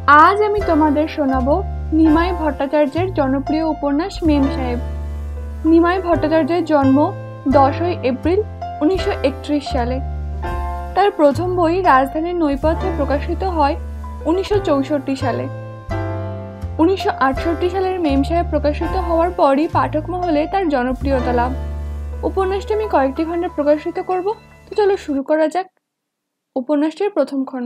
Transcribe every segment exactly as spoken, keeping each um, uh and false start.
আজ আমি তোমাদের শোনাবো নিমাই ভট্টাচার্যের জনপ্রিয় উপন্যাস মেম সাহেব। নিমাই ভট্টাচার্যের জন্ম দশই এপ্রিল উনিশশো একত্রিশ সালে। তার প্রথম বই রাজধানীর নৈপথ্যে প্রকাশিত হয় উনিশশো চৌষট্টি সালে। উনিশশো আটষট্টি সালের মেম সাহেব প্রকাশিত হওয়ার পরই পাঠক মহলে তার জনপ্রিয়তা লাভ। উপন্যাসটি আমি কয়েকটি খণ্ডে প্রকাশিত করব, তো চলো শুরু করা যাক। উপন্যাসটির প্রথম খণ্ড।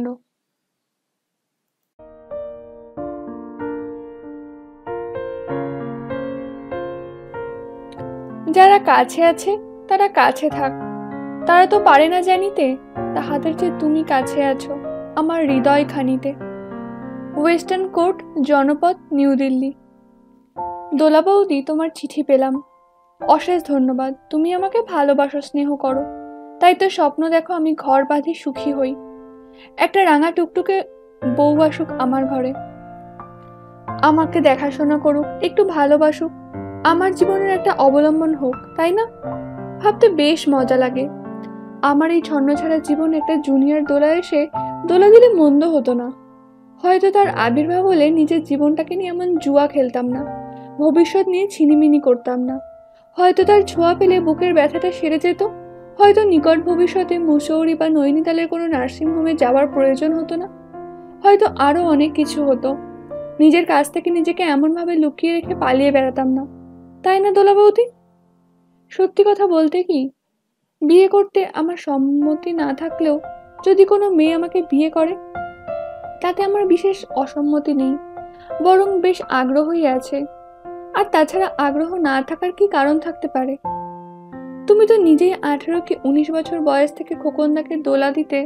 যারা কাছে আছে তারা কাছে থাক, তারা তো পারে না জানিতে তাহাদের যে তুমি কাছে আছো আমার হৃদয় খানিতে। Western court, Janpath, new Delhi. Dola বৌদি, তোমার চিঠি পেলাম, অশেষ ধন্যবাদ। তুমি আমাকে ভালোবাসো, স্নেহ করো, তাই তো স্বপ্ন দেখো আমি ঘর বাঁধি সুখী হই, একটা রাঙা টুকটুকে বউ আসুক আমার ঘরে, আমাকে দেখাশোনা করুক, একটু ভালোবাসুক, আমার জীবনের একটা অবলম্বন হোক, তাই না? ভাবতে বেশ মজা লাগে। আমার এই ছন্নছাড়া জীবন একটা জুনিয়র দোলা এসে দোলা দিলে মন্দ হতো না। হয়তো তার আবির্ভাব হলে নিজের জীবনটাকে নিয়ে এমন জুয়া খেলতাম না, ভবিষ্যৎ নিয়ে ছিনিমিনি করতাম না। হয়তো তার ছোঁয়া পেলে বুকের ব্যথাটা সেরে যেত। হয়তো নিকট ভবিষ্যতে মুসৌরি বা নৈনিতালের কোনো নার্সিংহোমে যাওয়ার প্রয়োজন হতো না। হয়তো আরো অনেক কিছু হতো। নিজের কাছ থেকে নিজেকে এমনভাবে লুকিয়ে রেখে পালিয়ে বেড়াতাম না, তাই না দোলা বৌদি? সত্যি কথা বলতে কি, বিয়ে করতে আমার সম্মতি না থাকলেও যদি কোনো মেয়ে আমাকে বিয়ে করে তাতে আমার বিশেষ অসম্মতি নেই, বরং বেশ আগ্রহই আছে। আর তাছাড়া আগ্রহ না থাকার কি কারণ থাকতে পারে? তুমি তো নিজেই আঠেরো কি উনিশ বছর বয়স থেকে খোকনদাকে দোলা দিতে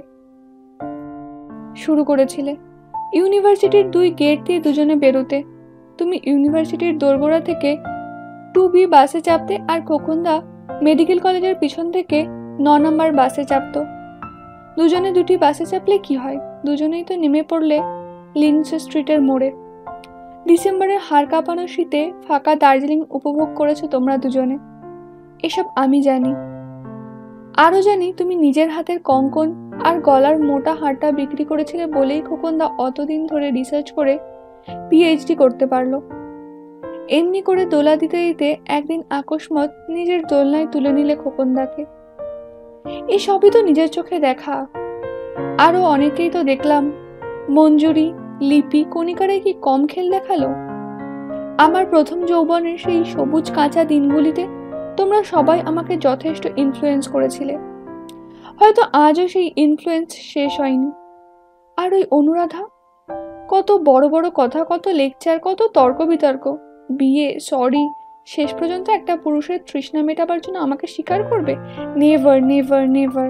শুরু করেছিলে। ইউনিভার্সিটির দুই গেট দিয়ে দুজনে বেরোতে। তুমি ইউনিভার্সিটির দোরগোড়া থেকে টু বি বাসে চাপতে, আর খোকনদা মেডিকেল কলেজের পিছন থেকে ন নম্বর বাসে চাপতো। দুজনে দুটি বাসে চাপলে কি হয়, দুজনেই তো নেমে পড়লে লিন্স স্ট্রিটের মোড়ে। ডিসেম্বরের হাড় কাঁপানো শীতে ফাঁকা দার্জিলিং উপভোগ করেছো তোমরা দুজনে, এসব আমি জানি। আরো জানি তুমি নিজের হাতের কঙ্কন আর গলার মোটা হাড়টা বিক্রি করেছিলে বলেই খোকনদা অতদিন ধরে রিসার্চ করে পিএইচডি করতে পারলো। এমনি করে দোলা দিতে দিতে একদিন আকস্মাৎ নিজের দোলনায় তুলে নিলে খোকনদাকে। এই সবই তো নিজের চোখে দেখা। আরো অনেকেই তো দেখলাম, মঞ্জুরি, লিপি, কণিকারে কি কম খেল দেখালো? আমার প্রথম যৌবনের সেই সবুজ কাঁচা দিনগুলিতে তোমরা সবাই আমাকে যথেষ্ট ইনফ্লুয়েন্স করেছিলে। হয়তো আজও সেই ইনফ্লুয়েন্স শেষ হয়নি। আর ওই অনুরাধা, কত বড় বড় কথা, কত লেকচার, কত তর্ক বিতর্ক, বিয়ে, সরি, শেষ পর্যন্ত একটা পুরুষের তৃষ্ণা মেটাবার জন্য আমাকে স্বীকার করবে? Never, never, never.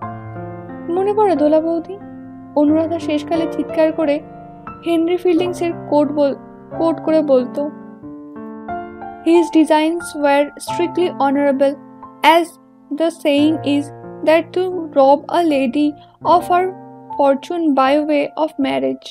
মনে পড়ে দোলা বৌদি, অনুরাধা শেষকালে চিৎকার করে হেনরি ফিল্ডিংস এর কোট বল কোট করে বলতো, His designs were strictly honorable, as the saying is that to rob a lady of her fortune by way of marriage.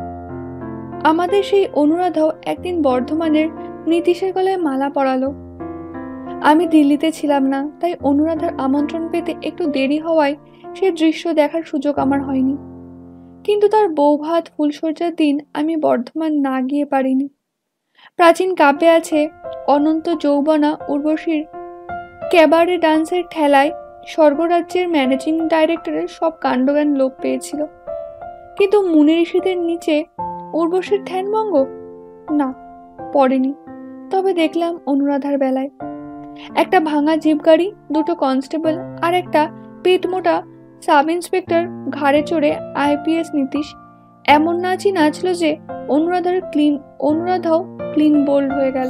আমাদের সেই অনুরাধাও একদিন বর্ধমানের নীতিশের গলায় মালা পরালো। আমি দিল্লিতে ছিলাম না, তাই অনুরাধার আমন্ত্রণ পেতে একটু দেরি হওয়ায় সে দৃশ্য দেখার সুযোগ আমার হয়নি। কিন্তু তার বৌভাত ফুলসজ্জার দিন আমি বর্ধমান না গিয়ে পারিনি। প্রাচীন কাব্যে আছে, অনন্ত যৌবনা উর্বশীর ক্যাবারে ডান্সের ঠেলায় স্বর্গরাজ্যের ম্যানেজিং ডাইরেক্টরের সব কাণ্ডজ্ঞান লোপ পেয়েছিল, কিন্তু মুনি ঋষিদের নিচে উর্বশীর ধ্যানভঙ্গ না, পড়েনি। তবে দেখলাম অনুরাধার বেলায় একটা ভাঙা জিপ গাড়ি, দুটো কনস্টেবল আর একটা পেটমোটা সাব ইন্সপেক্টর ঘাড়ে চড়ে আইপিএস নীতিশ এমন নাচই নাচলো যে অনুরাধার ক্লিন অনুরাধাও ক্লিন বোল্ড হয়ে গেল।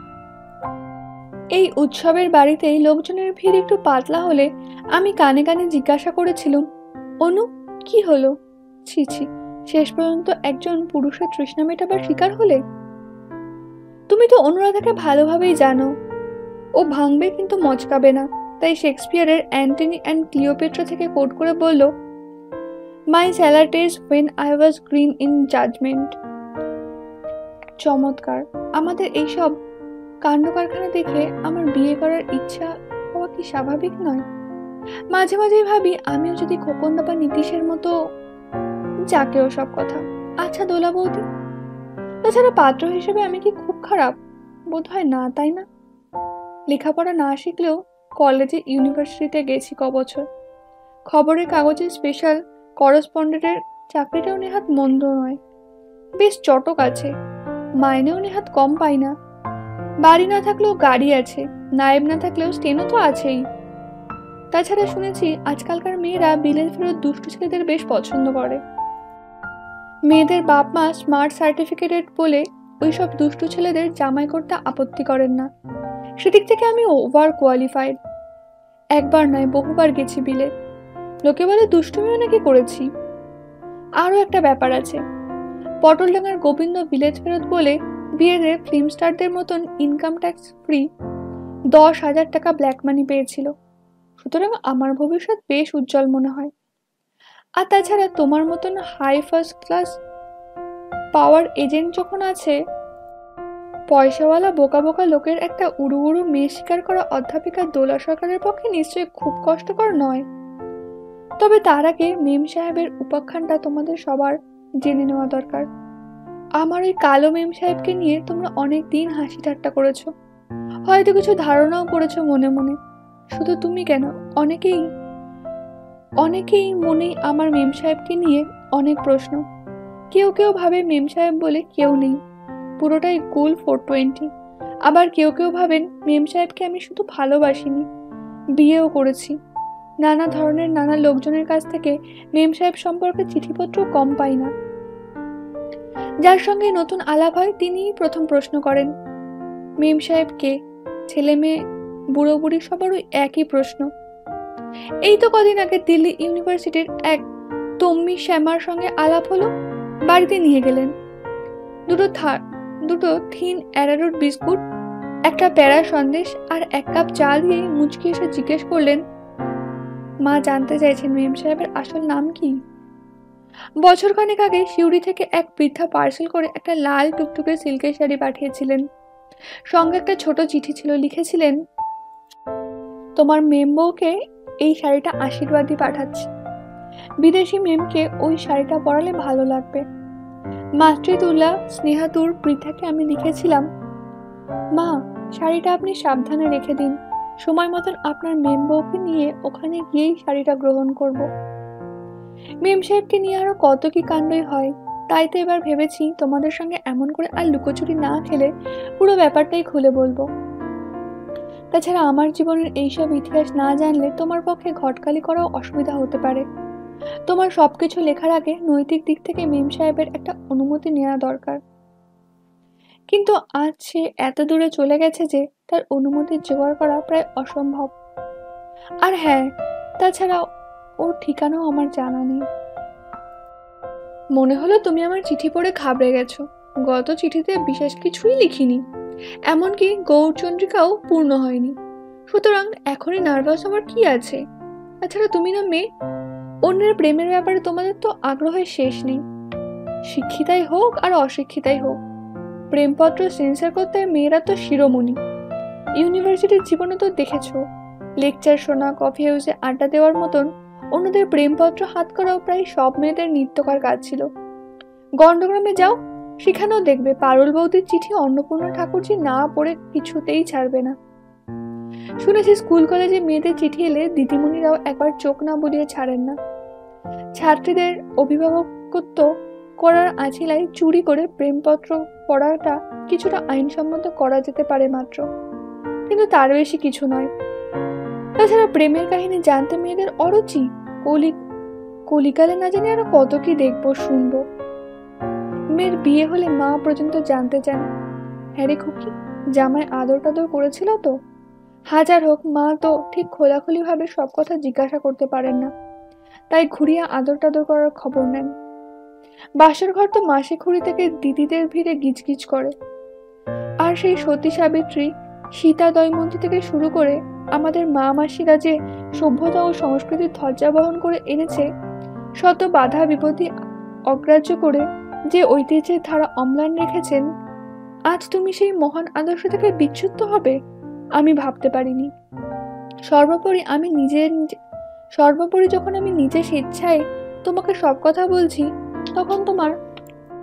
এই উৎসবের বাড়িতেই লোকজনের ভিড় একটু পাতলা হলে আমি কানে কানে জিজ্ঞাসা করেছিলাম, অনু কি হলো? ছি ছি, শেষ পর্যন্ত একজন পুরুষের তৃষ্ণা মেটাবার শিকার হলে? তুমি তো অনুরাধাকে ভালোভাবেই জানো, ও ভাঙবে কিন্তু মচকাবে না। তাই শেক্সপিয়ারের অ্যান্টনি অ্যান্ড ক্লিওপেট্রা থেকে কোট করে বলল, my salad days when I was green in judgment. চমৎকার। আমাদের এইসব কাণ্ড কারখানা দেখে আমার বিয়ে করার ইচ্ছা হওয়া কি স্বাভাবিক নয়? মাঝে মাঝে ভাবি আমিও যদি খোকনদা বা নীতিশের মতো, যাকে ও সব কথা, আচ্ছা দোলা বৌদি, তাছাড়া পাত্র হিসেবে আমি কি খুব খারাপ? বোধ হয় না, তাই না? লেখাপড়া না শিখলেও কলেজে ইউনিভার্সিটিতে গেছি ক বছর। খবরের কাগজে স্পেশাল করসপন্ডেন্টের চাকরিটাও নেহাত মন্দ নয়, বেশ চটক আছে, মাইনেও নেহাত কম পাই না। বাড়ি না থাকলেও গাড়ি আছে, নায়েব না থাকলেও স্টেনও তো আছেই। তাছাড়া শুনেছি আজকালকার মেয়েরা বিলেত ফেরত দুষ্টু ছেলেদের বেশ পছন্দ করে। মেয়েদের বাপ মা স্মার্ট সার্টিফিকেটেড বলে ওইসব দুষ্টু ছেলেদের জামাই করতে আপত্তি করেন না। সেদিক থেকে আমি ওভার কোয়ালিফাইড। একবার নয় বহুবার গেছি বিলে, লোকে বলে দুষ্টুমিও নাকি করেছি। আরও একটা ব্যাপার আছে, পটলডাঙ্গার গোবিন্দ বিলেত ফেরত বলে বিয়েতে ফিল্ম স্টারদের মতন ইনকাম ট্যাক্স ফ্রি দশ হাজার টাকা ব্ল্যাক মানি পেয়েছিল। সুতরাং আমার ভবিষ্যৎ বেশ উজ্জ্বল মনে হয়। আর তাছাড়া তোমার মতন high first class power agent যখন আছে, পয়সাওয়ালা বোকা বোকা লোকের একটা উড়ু উড়ু মেয়ে শিকার করা অধ্যাপিকা দোলা সরকারের পক্ষে নিশ্চয়ই খুব কষ্টকর নয়। তবে তার আগে মেম সাহেবের উপাখ্যানটা তোমাদের সবার জেনে নেওয়া দরকার। আমার ওই কালো মেম সাহেবকে নিয়ে তোমরা অনেক দিন হাসি ঠাট্টা করেছো, হয়তো কিছু ধারণাও করেছো মনে মনে। শুধু তুমি কেন, অনেকেই অনেকেই মনে আমার মেম সাহেবকে নিয়ে অনেক প্রশ্ন। কেউ কেউ ভাবে মেম সাহেব বলে কেউ নেই, পুরোটাই কুল ফোর টোয়েন্টি। আবার কেউ কেউ ভাবেন মেম সাহেবকে আমি শুধু ভালোবাসিনি, বিয়েও করেছি। নানা ধরনের নানা লোকজনের কাছ থেকে মেম সাহেব সম্পর্কে চিঠিপত্র কম পাই না। যার সঙ্গে নতুন আলাপ হয় তিনিই প্রথম প্রশ্ন করেন, মেম সাহেব কে? ছেলে মেয়ে বুড়ো বুড়ি সবারই একই প্রশ্ন। এই তো কদিন আগে দিল্লি ইউনিভার্সিটির এক তম্মি শ্যামার সঙ্গে আলাপ হলো, বাড়িতে নিয়ে গেলেন। দুটো থার দুটো থিন অ্যারারুট বিস্কুট, একটা প্যারা সন্দেশ আর এক কাপ চা দিয়ে মুচকি এসে জিজ্ঞেস করলেন, মা জানতে চাইছেন মেম সাহেবের আসল নাম কি? বছর খানেক আগে সিউড়ি থেকে এক বৃদ্ধা পার্সেল করে একটা লাল টুকটুকে সিল্কের শাড়ি পাঠিয়েছিলেন। সঙ্গে একটা ছোট চিঠি ছিল, লিখেছিলেন, তোমার মেম বউকে এই শাড়িটা আশীর্বাদই পাঠাচ্ছি, বিদেশি মেমকে ওই শাড়িটা পরালে ভালো লাগবে। মাতৃতুল্লা স্নেহাতুর বৃদ্ধাকে আমি লিখেছিলাম, মা শাড়িটা আপনি সাবধানে রেখে দিন, সময় মতন আপনার মেম বউকে নিয়ে ওখানে গিয়েই শাড়িটা গ্রহণ করব। মেম সাহেবকে নিয়ে আরো কত কি কাণ্ডই হয়, তাই তো এবার ভেবেছি তোমাদের সঙ্গে এমন করে আর লুকোচুরি না খেলে পুরো ব্যাপারটাই খুলে বলবো। তাছাড়া আমার জীবনের এইসব ইতিহাস না জানলে তোমার পক্ষে ঘটকালি করাও অসুবিধা হতে পারে। তোমার সবকিছু লেখার আগে নৈতিক দিক থেকে মেম সাহেবের একটা অনুমতি নেওয়া দরকার। কিন্তু আজ সে এত দূরে চলে গেছে যে তার অনুমতি জোগাড় করা প্রায় অসম্ভব। আর হ্যাঁ, তাছাড়া ওর ঠিকানাও আমার জানা নেই। মনে হলো তুমি আমার চিঠি পড়ে ঘাবড়ে গেছো। গত চিঠিতে বিশেষ কিছুই লিখিনি, এমনকি গৌরচন্দ্রিকাও পূর্ণ হয়নি। সুতরাং এখনই নার্ভাস হওয়ার কি আছে? তাছাড়া তুমি না মেয়ে, অন্যের প্রেমের ব্যাপারে তোমাদের তো আগ্রহের শেষ নেই। শিক্ষিতাই হোক আর অশিক্ষিতাই হোক, প্রেমপত্র সেন্সার করতে মেয়েরা তো শিরোমণি। ইউনিভার্সিটির জীবনে তো দেখেছো, লেকচার শোনা, কফি হাউসে আড্ডা দেওয়ার মতন অন্যদের প্রেমপত্র হাত করাও প্রায় সব মেয়েদের নিত্যকার কাজ ছিল। গণ্ডগ্রামে যাও, সেখানেও দেখবে পারুল বৌদির চিঠি অন্নপূর্ণা ঠাকুরজি না পড়ে কিছুতেই ছাড়বে না। শুনেছি স্কুল কলেজে মেয়েদের চিঠি এলে দিদিমণিরাও একবার চোখ না বুলিয়ে ছাড়েন না। ছাত্রীদের অভিভাবকত্ব করার আছিলায় চুরি করে প্রেমপত্র পড়াটা কিছুটা আইনসম্মত করা যেতে পারে মাত্র, কিন্তু তার বেশি কিছু নয়। তাছাড়া প্রেমের কাহিনী জানতে মেয়েদের অরুচি, কলি কলিকালে না জানি আরো কত কি দেখবো শুনবো। মেয়ের বিয়ে হলে মা পর্যন্ত জানতে চান, হ্যাঁ রে খুকি, জামাই আদর টাদর করেছিল তো? হাজার হোক, মা তো ঠিক খোলাখুলি ভাবে সব কথা জিজ্ঞাসা করতে পারেন না, তাই ঘুরিয়ে আদর টাদর করার খবর নেন। বাসর ঘর তো মাসে খুঁড়ি থেকে দিদিদের ভিড়ে গিজগিজ করে। আর সেই সতী সাবিত্রী, সীতা দয়মন্তী থেকে শুরু করে আমাদের মা মাসিরা যে সভ্যতা ও সংস্কৃতির ধ্বজা বহন করে এনেছে, শত বাধা বিপত্তি অগ্রাহ্য করে যে ঐতিহ্যের ধারা অম্লান রেখেছেন, আজ তুমি সেই মহান আদর্শ থেকে বিচ্যুত হবে আমি ভাবতে পারিনি। সর্বোপরি আমি নিজের সর্বোপরি যখন আমি নিজে স্বেচ্ছায় তোমাকে সব কথা বলছি, তখন তোমার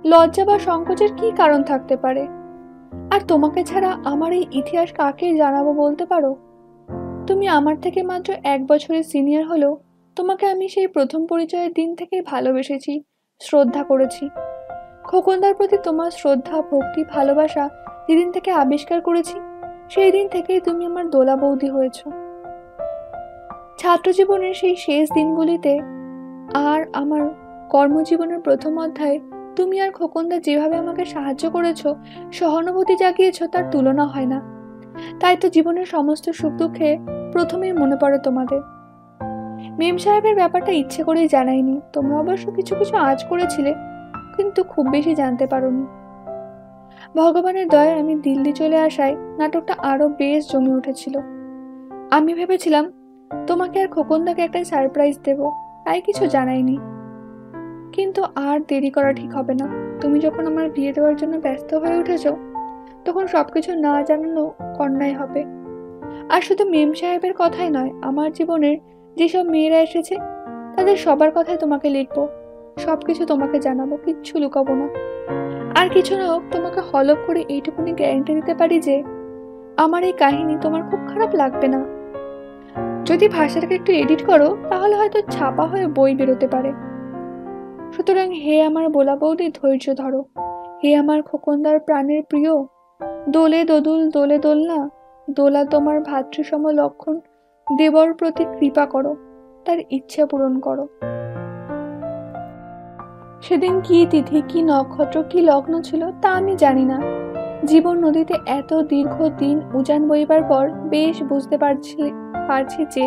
লজ্জা বা সংকোচের কি কারণ থাকতে পারে? আর তোমাকে ছাড়া আমার এই ইতিহাস কাকে জানাবো বলতে পারো? তুমি আমার থেকে মাত্র এক বছরের সিনিয়র হলেও তোমাকে আমি সেই প্রথম পরিচয়ের দিন থেকেই ভালোবেসেছি, শ্রদ্ধা করেছি। খোকনদার প্রতি তোমার শ্রদ্ধা, ভক্তি, ভালোবাসা যেদিন থেকে আবিষ্কার করেছি, সেই দিন থেকেই তুমি আমার দোলা বৌদি হয়েছ। ছাত্র জীবনের সেই শেষ দিনগুলিতে আর আমার কর্মজীবনের প্রথম অধ্যায়ে তুমি আর খোকনদা যেভাবে আমাকে সাহায্য করেছো, সহানুভূতি জাগিয়েছ, তার তুলনা হয় না। তাই তো জীবনের সমস্ত সুখ দুঃখে প্রথমেই মনে পড়ে তোমাদের। মেম সাহেবের ব্যাপারটা ইচ্ছে করেই জানাইনি, তোমরা অবশ্য কিছু কিছু আঁচ করেছিলে, কিন্তু খুব বেশি জানতে পারোনি। ভগবানের দয়ায় আমি দিল্লি চলে আসায় নাটকটা আরো বেশ জমে উঠেছিল। আমি ভেবেছিলাম তোমাকে আর খোকনদাকে একটা সারপ্রাইজ দেব, তাই কিছু জানাইনি। কিন্তু আর দেরি করা ঠিক হবে না। তুমি যখন আমার বিয়ে দেওয়ার জন্য ব্যস্ত হয়ে উঠেছ, তখন সবকিছু না জানানো অন্যায় হবে। আর শুধু মেম সাহেবের কথাই নয়, আমার জীবনের যেসব মেয়েরা এসেছে তাদের সবার কথাই তোমাকে লিখবো, সবকিছু তোমাকে জানাবো, কিচ্ছু লুকাবো না। আর কিছু না হোক, তোমাকে হলফ করে এইটুকুনি গ্যারান্টি দিতে পারি যে আমার এই কাহিনী তোমার খুব খারাপ লাগবে না। যদি ভাষাটাকে একটু এডিট করো তাহলে হয়তো ছাপা হয়ে বই বেরোতে পারে। সুতরাং হে আমার বোলা বৌদি, ধৈর্য ধরো। হে আমার খোকনদার প্রাণের প্রিয়, দোলে দোদুল দোলে দোলনা, দোলা তোমার ভাতৃসম লক্ষণ দেবর প্রতি কৃপা করো, তার ইচ্ছা পূরণ করো। সেদিন কি তিথি, কি নক্ষত্র, কি লগ্ন ছিল তা আমি জানি না। জীবন নদীতে এত দীর্ঘ দিন উজান বইবার পর বেশ বুঝতে পারছি পারছি যে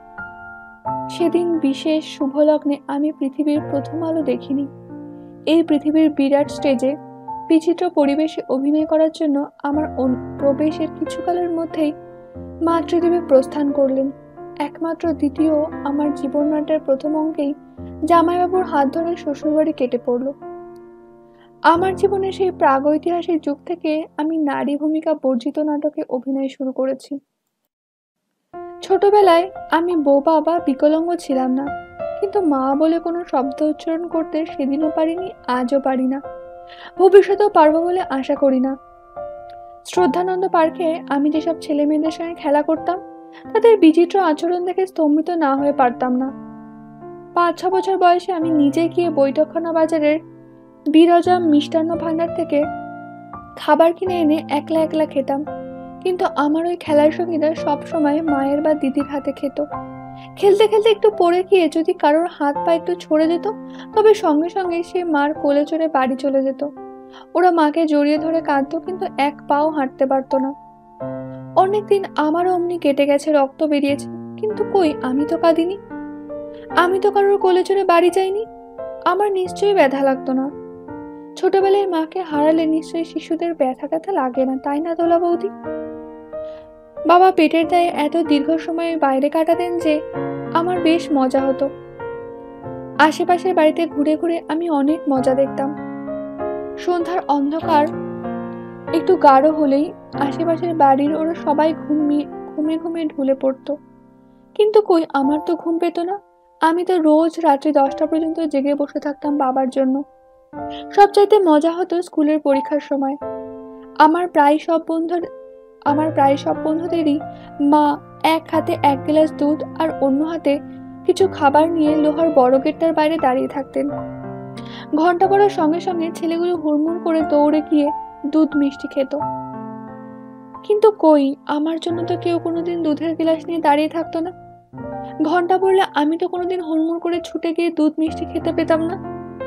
সেদিন বিশেষ শুভ লগ্নে আমি পৃথিবীর প্রথম আলো দেখিনি। এই পৃথিবীর বিরাট স্টেজে বিচিত্র পরিবেশে অভিনয় করার জন্য আমার প্রবেশের কিছুকালের মধ্যেই মাতৃদেবী প্রস্থান করলেন। একমাত্র দ্বিতীয় আমার জীবন নাট্যের প্রথম অঙ্কেই জামাইবাবুর হাত ধরে শ্বশুরবাড়ি কেটে পড়ল। আমার জীবনে সেই প্রাগৈতিহাসিক যুগ থেকে আমি নারী ভূমিকা বর্জিত নাটকে অভিনয় শুরু করেছি। ছোটবেলায় আমি বোবা বা বিকলাঙ্গ ছিলাম না, কিন্তু মা বলে কোনো শব্দ উচ্চারণ করতে সেদিনও পারিনি, আজও পারি না, ভবিষ্যতেও পারবো বলে আশা করি না। শ্রদ্ধানন্দ পার্কে আমি যেসব ছেলে মেয়েদের সঙ্গে খেলা করতাম, তাদের বিচিত্র আচরণ দেখে স্তম্ভিত না হয়ে পারতাম না। পাঁচ ছ বছর বয়সে আমি নিজে গিয়ে বৈঠকখানা বাজারের বিরজা মিষ্টান্ন ভাণ্ডার থেকে খাবার কিনে এনে একলা একলা খেতাম, কিন্তু আমার ওই খেলার সঙ্গীরা সবসময় মায়ের বা দিদির হাতে খেত। খেলতে খেলতে একটু পড়ে গিয়ে যদি কারোর হাত পা একটু ছড়ে যেত, তবে সঙ্গে সঙ্গে সে মার কোলে চড়ে বাড়ি চলে যেত। ওরা মাকে জড়িয়ে ধরে কাঁদতো, কিন্তু এক পাও হাঁটতে পারতো না। অনেকদিন আমারও অমনি কেটে গেছে, রক্ত বেরিয়েছে, কিন্তু কই, আমি তো কাঁদিনি, আমি তো কারোর কোলে চড়ে বাড়ি যাইনি। আমার নিশ্চয়ই ব্যথা লাগতো না। ছোটবেলায় মাকে হারালে নিশ্চয়ই শিশুদের ব্যথা ব্যথা লাগে না, তাই না দোলা বৌদি? বাবা পেটের দায়ে এত দীর্ঘ সময় বাইরে কাটাতেন যে আমার বেশ মজা হতো। আশেপাশের বাড়িতে ঘুরে ঘুরে আমি অনেক মজা দেখতাম। সন্ধ্যার অন্ধকার একটু গাঢ় হলেই আশেপাশের বাড়ির ওরা সবাই ঘুমিয়ে ঘুমে ঘুমে ঢুলে পড়তো, কিন্তু কই, আমার তো ঘুম পেত না। আমি তো রোজ রাত্রি দশটা পর্যন্ত জেগে বসে থাকতাম বাবার জন্য। সবচাইতে মজা হতো স্কুলের পরীক্ষার সময়। আমার প্রায় সব বন্ধুর আমার প্রায় সব বন্ধুদেরই মা এক হাতে এক গ্লাস দুধ আর অন্য হাতে কিছু খাবার নিয়ে লোহার বড় গেটটার বাইরে দাঁড়িয়ে থাকতেন। ঘন্টা পড়ার সঙ্গে সঙ্গে ছেলেগুলো হুড়মুড় করে দৌড়ে গিয়ে দুধ মিষ্টি খেত, কিন্তু কই, আমার জন্য তো কেউ কোনোদিন দুধের গ্লাস নিয়ে দাঁড়িয়ে থাকতো না। ঘন্টা পড়লে আমি তো কোনোদিন হুড়মুড় করে ছুটে গিয়ে দুধ মিষ্টি খেতে পেতাম না।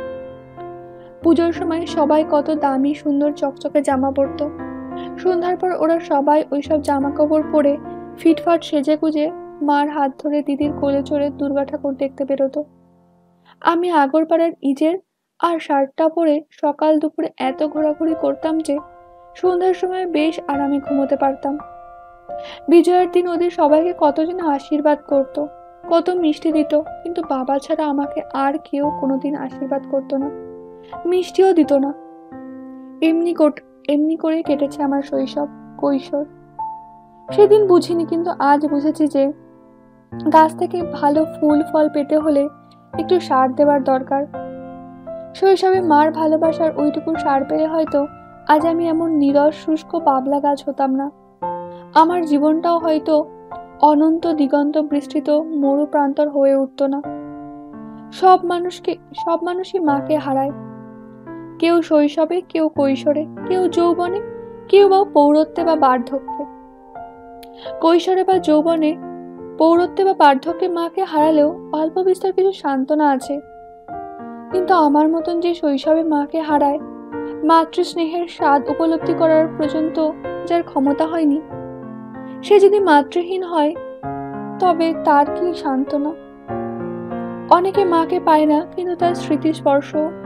পুজোর সময় সবাই কত দামি সুন্দর চকচকে জামা পরতো। সন্ধ্যার পর ওরা সবাই ওইসব জামা কাপড় পরে ফিটফাট সেজে গুজে মার হাত ধরে দিদির কোলে চড়ে দুর্গা ঠাকুর দেখতে বেরোতো। আমি আগরপাড়ার ইজের আর শার্টটা পরে সকাল দুপুরে এত ঘোরাঘুরি করতাম যে সন্ধ্যার সময় বেশ আরামে ঘুমোতে পারতাম। বিজয়ের দিন ওদের সবাইকে কতদিন আশীর্বাদ করত, কত মিষ্টি দিত, কিন্তু বাবা ছাড়া আমাকে আর কেউ কোনোদিন আশীর্বাদ করতো না, মিষ্টিও দিত না। এমনি কোট এমনি করে কেটেছে আমার শৈশব, কৈশোর। সেদিন বুঝিনি, কিন্তু আজ বুঝেছি যে গাছ থেকে ভালো ফুল ফল পেতে হলে একটু সার দেওয়ার দরকার। শৈশবে মার ভালোবাসার ওইটুকু সার পেলে হয়তো আজ আমি এমন নীরস শুষ্ক বাবলা গাছ হতাম না। আমার জীবনটাও হয়তো অনন্ত দিগন্ত বিস্তৃত মরু প্রান্তর হয়ে উঠত না। সব মানুষকে সব মানুষই মাকে হারায়, কেউ শৈশবে, কেউ কৈশোরে, কেউ যৌবনে, কেউ বা পৌরত্বে বা বার্ধক্যে। কৈশোরে বা যৌবনে, পৌরত্বে বা বার্ধক্যে মাকে হারালেও অল্প বিস্তর কিছু সান্ত্বনা আছে। কিন্তু আমার মতন যে শৈশবে মাকে হারায়, মাতৃস্নেহের স্বাদ উপলব্ধি করার পর্যন্ত যার ক্ষমতা হয়নি, সে যদি মাতৃহীন হয় তবে তার কি সান্ত্বনা। অনেকে মাকে পায় না, কিন্তু তার স্মৃতিস্পর্শ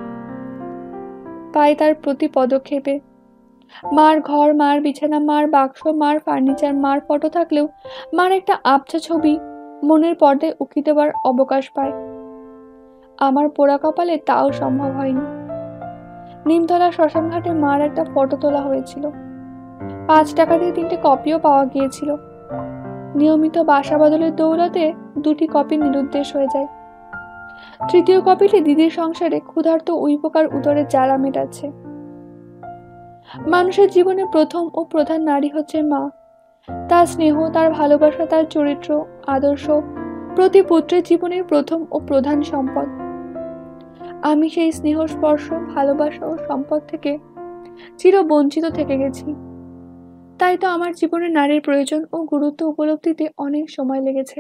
পায় তার প্রতি পদক্ষেপে। মার ঘর, মার বিছানা, মার বাক্স, মার ফার্নিচার, মার ফটো থাকলেও মার একটা আবছা ছবি মনের পর্দায় উকি দেবার অবকাশ পায়। আমার পোড়া কপালে তাও সম্ভব হয়নি। নিমতলা শ্মশানঘাটে মার একটা ফটো তোলা হয়েছিল। পাঁচ টাকা দিয়ে তিনটে কপিও পাওয়া গিয়েছিল। নিয়মিত বাসা বদলের দৌলতে দুটি কপি নিরুদ্দেশ হয়ে যায়। তৃতীয় কপিটি দিদির সংসারে ক্ষুধার্ত উইপোকার উদরের জ্বালা মেটাচ্ছে। মানুষের জীবনে প্রথম ও প্রধান নারী হচ্ছে মা। তার স্নেহ, তার ভালোবাসা, তার চরিত্র, আদর্শ প্রতি পুত্রের জীবনের প্রথম ও প্রধান সম্পদ। আমি সেই স্নেহ, স্পর্শ, ভালোবাসা ও সম্পদ থেকে চির বঞ্চিত থেকে গেছি। তাই তো আমার জীবনে নারীর প্রয়োজন ও গুরুত্ব উপলব্ধিতে অনেক সময় লেগেছে।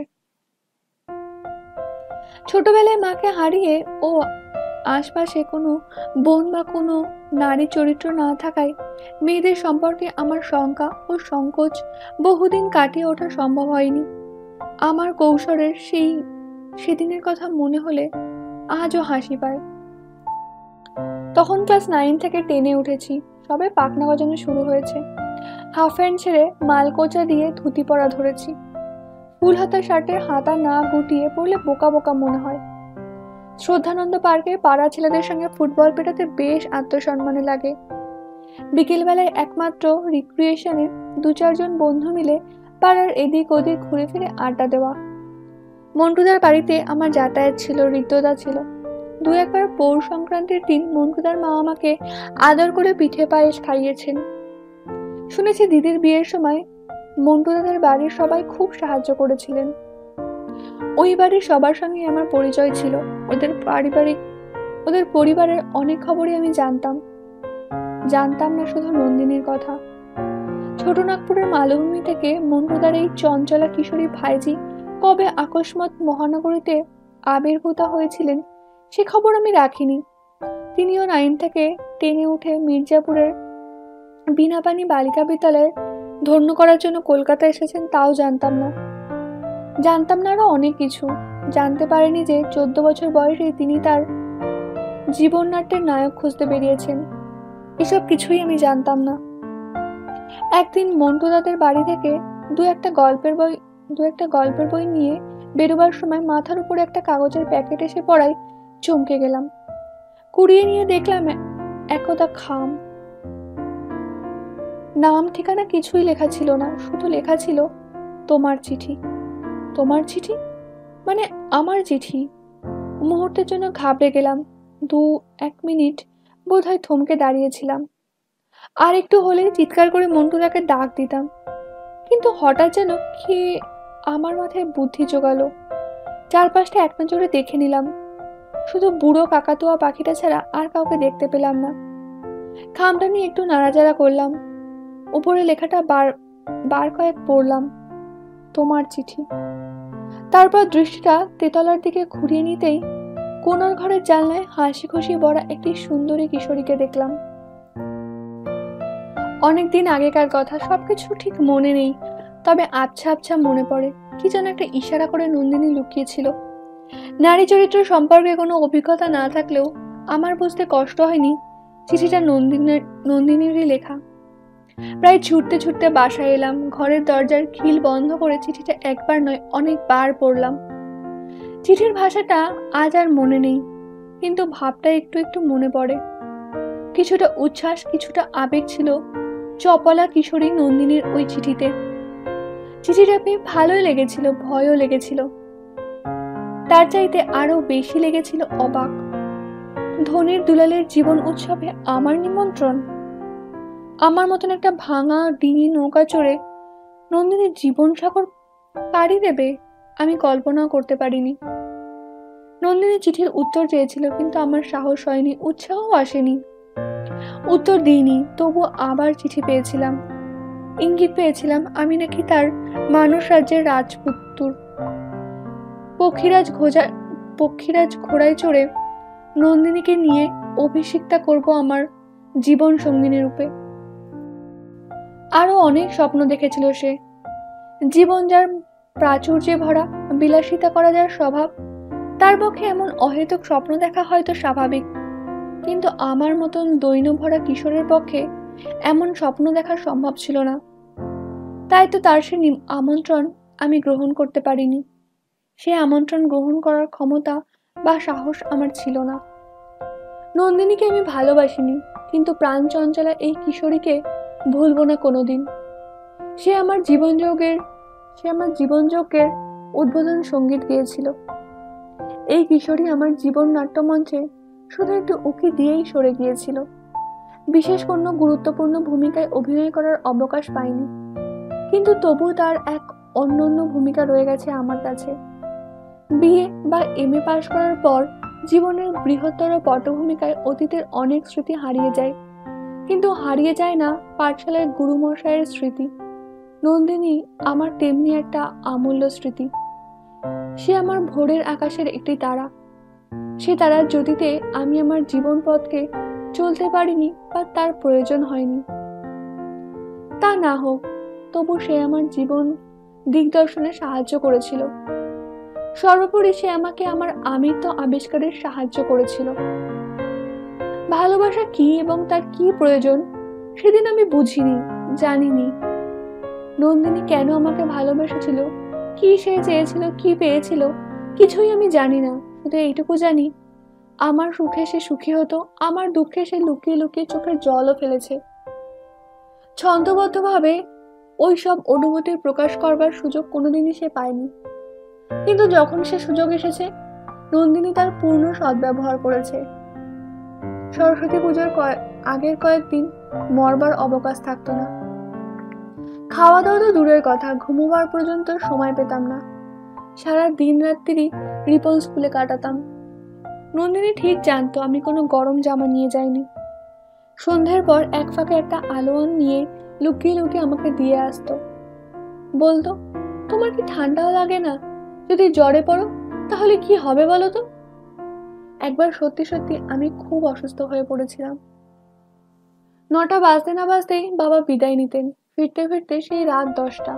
ছোটবেলায় মাকে হারিয়ে ও আশপাশে কোনো বোন বা কোনো নারী চরিত্র না থাকায় মেয়েদের সম্পর্কে আমার শঙ্কা ও সংকোচ বহুদিন কাটিয়ে ওঠা সম্ভব হয়নি। আমার কৈশোরের সেই সেদিনের কথা মনে হলে আজও হাসি পায়। তখন ক্লাস নাইন থেকে টেনে উঠেছি, সবে পাখনা গজানো শুরু হয়েছে। হাফ প্যান্ট ছেড়ে মালকোচা দিয়ে ধুতি পরা ধরেছি। ফুল হাতা শার্টের হাতা না গুটিয়ে পড়লে বোকা বোকা মনে হয়। শ্রদ্ধানন্দ পার্কে পাড়া ছেলেদের সঙ্গে ফুটবল পেটাতে বেশ আত্মসম্মানে লাগে। বিকেলবেলায় একমাত্র রিক্রিয়েশনে দু চারজন বন্ধু মিলে পাড়ার এদিক ওদিক ঘুরে ফিরে আড্ডা দেওয়া। মন্টুদার বাড়িতে আমার যাতায়াত ছিল, ঋতুদা ছিল। দু একবার পৌষ সংক্রান্তির দিন মন্টুদার মা আমাকে আদর করে পিঠে পায়েস খাইয়েছেন। শুনেছি দিদির বিয়ের সময় মন্টুদাদের বাড়ির সবাই খুব সাহায্য করেছিলেন। ওই বাড়ির সবার সঙ্গে আমার পরিচয় ছিল। ওদের পারিবারিক ওদের পরিবারের অনেক খবরই আমি জানতাম। জানতাম না শুধু নন্দিনীর কথা। ছোট নাগপুরের মালভূমি থেকে মন্টুদার এই চঞ্চলা কিশোরী ভাইজি কবে আকস্মাৎ মহানগরীতে আবির্ভূতা হয়েছিলেন সে খবর আমি রাখিনি। তিনিও নাইন থেকে টেনে উঠে মির্জাপুরের বিনাপানি বালিকা বিদ্যালয়ে ধন্য করার জন্য কলকাতা এসেছেন তাও জানতাম না। জানতাম না আরো অনেক কিছু। জানতে পারিনি যে চোদ্দ বছর বয়সে তিনি তার জীবন নাট্যের নায়ক খুঁজতে বেরিয়েছেন। এসব কিছুই আমি জানতাম না। একদিন মন্টুদাদের বাড়ি থেকে দু একটা গল্পের বই দু একটা গল্পের বই নিয়ে বেরোবার সময় মাথার উপরে একটা কাগজের প্যাকেট এসে পড়ায় চমকে গেলাম। কুড়িয়ে নিয়ে দেখলাম একদা খাম। নাম ঠিকানা কিছুই লেখা ছিল না, শুধু লেখা ছিল তোমার চিঠি। তোমার চিঠি মানে আমার চিঠি। মুহূর্তের জন্য ঘাবড়ে গেলাম। দু এক মিনিট বোধহয় থমকে দাঁড়িয়েছিলাম। আর একটু হলেই চিৎকার করে মন্টুদাকে ডাক দিতাম, কিন্তু হঠাৎ যেন কে আমার মাথায় বুদ্ধি জোগালো। চারপাশটা এক নজরে দেখে নিলাম। শুধু বুড়ো কাকাতুয়া পাখিটা ছাড়া আর কাউকে দেখতে পেলাম না। খামটা নিয়ে একটু নাড়াচাড়া করলাম। উপরে লেখাটা বার বার কয়েক পড়লাম, তোমার চিঠি। তারপর দৃষ্টিটা তেতলার দিকে ঘুরিয়ে নিতেই কোনার ঘরের জানলায় হাসি খুশি ভরা একটি সুন্দরী কিশোরীকে দেখলাম। অনেকদিন আগেকার কথা, সবকিছু ঠিক মনে নেই, তবে আবছা আবছা মনে পড়ে কি যেন একটা ইশারা করে নন্দিনী লুকিয়েছিল। নারী চরিত্র সম্পর্কে কোনো অভিজ্ঞতা না থাকলেও আমার বুঝতে কষ্ট হয়নি চিঠিটা নন্দিনীর নন্দিনীরই লেখা। প্রায় ছুটতে ছুটতে বাসায় এলাম। ঘরের দরজার খিল বন্ধ করে চিঠিটা একবার নয় অনেকবার পড়লাম। চিঠির ভাষাটা আজ আর মনে নেই, কিন্তু ভাবটা একটু একটু মনে পড়ে। কিছুটা উচ্ছ্বাস, কিছুটা আবেগ ছিল চপলা কিশোরী নন্দিনীর ওই চিঠিতে। চিঠিটা পেয়ে ভালোই লেগেছিল, ভয়ও লেগেছিল, তার চাইতে আরো বেশি লেগেছিল অবাক। ধনির দুলালের জীবন উৎসবে আমার নিমন্ত্রণ। আমার মতন একটা ভাঙা ডিঙি নৌকা চড়ে নন্দিনীর জীবন সাগর পাড়ি দেবে, আমি কল্পনাও করতে পারিনি। নন্দিনী চিঠির উত্তর চেয়েছিল, কিন্তু আমার সাহস হয়নি, উৎসাহ আসেনি। উত্তর দিইনি, তবু আবার চিঠি পেয়েছিলাম। ইঙ্গিত পেয়েছিলাম আমি নাকি তার মানস রাজ্যের রাজপুত্র। পক্ষীরাজ ঘোড়া পক্ষীরাজ ঘোড়ায় চড়ে নন্দিনীকে নিয়ে অভিষিক্তা করব আমার জীবন সঙ্গিনী রূপে। আরো অনেক স্বপ্ন দেখেছিল সে। জীবন যার প্রাচুর্যে ভরা, বিলাসিতা করা যার স্বভাব, তার পক্ষে এমন অহেতুক স্বপ্ন দেখা হয়তো স্বাভাবিক, কিন্তু আমার মতন দৈন্য ভরা কিশোরের পক্ষে এমন স্বপ্ন দেখা সম্ভব ছিল না। তাই তো তার সে আমন্ত্রণ আমি গ্রহণ করতে পারিনি। সে আমন্ত্রণ গ্রহণ করার ক্ষমতা বা সাহস আমার ছিল না। নন্দিনীকে আমি ভালোবাসিনি, কিন্তু প্রাণ চঞ্চলা এই কিশোরীকে ভুলব না কোনোদিন। সে আমার জীবনযোগের সে আমার জীবনযোগের উদ্বোধন সঙ্গীত গেয়েছিল। এই কিশোরী আমার জীবন নাট্যমঞ্চে শুধু একটু উকি দিয়েই সরে গিয়েছিল। বিশেষ কোনো গুরুত্বপূর্ণ ভূমিকায় অভিনয় করার অবকাশ পায়নি, কিন্তু তবু তার এক অনন্য ভূমিকা রয়ে গেছে আমার কাছে। বিএ বা এম এ পাশ করার পর জীবনের বৃহত্তর পটভূমিকায় অতীতের অনেক স্মৃতি হারিয়ে যায়, কিন্তু হারিয়ে যায় না পাঠশালার গুরুমশাইয়ের স্মৃতি। নন্দিনী আমার তেমনি একটা অমূল্য স্মৃতি। সে আমার ভোরের আকাশের একটি তারা। সে তারার জ্যোতিতে আমি আমার জীবন পথকে চলতে পারিনি বা তার প্রয়োজন হয়নি। তা না হোক, তবু সে আমার জীবন দিগদর্শনে সাহায্য করেছিল। সর্বোপরি সে আমাকে আমার আমিত্ব আবিষ্কারের সাহায্য করেছিল। ভালোবাসা কি এবং তার কি প্রয়োজন সেদিন আমি বুঝিনি, জানিনি। নন্দিনী কেন আমাকে ভালোবেসেছিল, কি সে চেয়েছিল, কি পেয়েছিল, কিছুই আমি জানি না। শুধু এইটুকু জানি, আমার সুখে সে সুখী হতো, আমার দুঃখে সে লুকিয়ে লুকিয়ে চোখের জলও ফেলেছে। ছন্দবদ্ধভাবে ওই সব অনুভূতির প্রকাশ করবার সুযোগ কোনোদিনই সে পায়নি, কিন্তু যখন সে সুযোগ এসেছে, নন্দিনী তার পূর্ণ সদ্ব্যবহার করেছে। সরস্বতী পুজোর আগের কয়েকদিন মরবার অবকাশ থাকতো না। খাওয়া দাওয়া তো দূরের কথা, ঘুমোবার পর্যন্ত সময় পেতাম না। সারা দিন রাত্রি রিপন স্কুলে কাটাতাম। নন্দিনী ঠিক জানতো আমি কোনো গরম জামা নিয়ে যাইনি। সন্ধ্যের পর এক ফাঁকে একটা আলোয়ান নিয়ে লুকিয়ে লুকিয়ে আমাকে দিয়ে আসতো। বলতো, তোমার কি ঠান্ডাও লাগে না? যদি জ্বরে পড়ো তাহলে কি হবে বলো তো? একবার সত্যি সত্যি আমি খুব অসুস্থ হয়ে পড়েছিলাম। নটা বাজতে না বাজতেই বাবা বিদায় নিতেন। ফিরতে ফিরতে সেই রাত দশটা।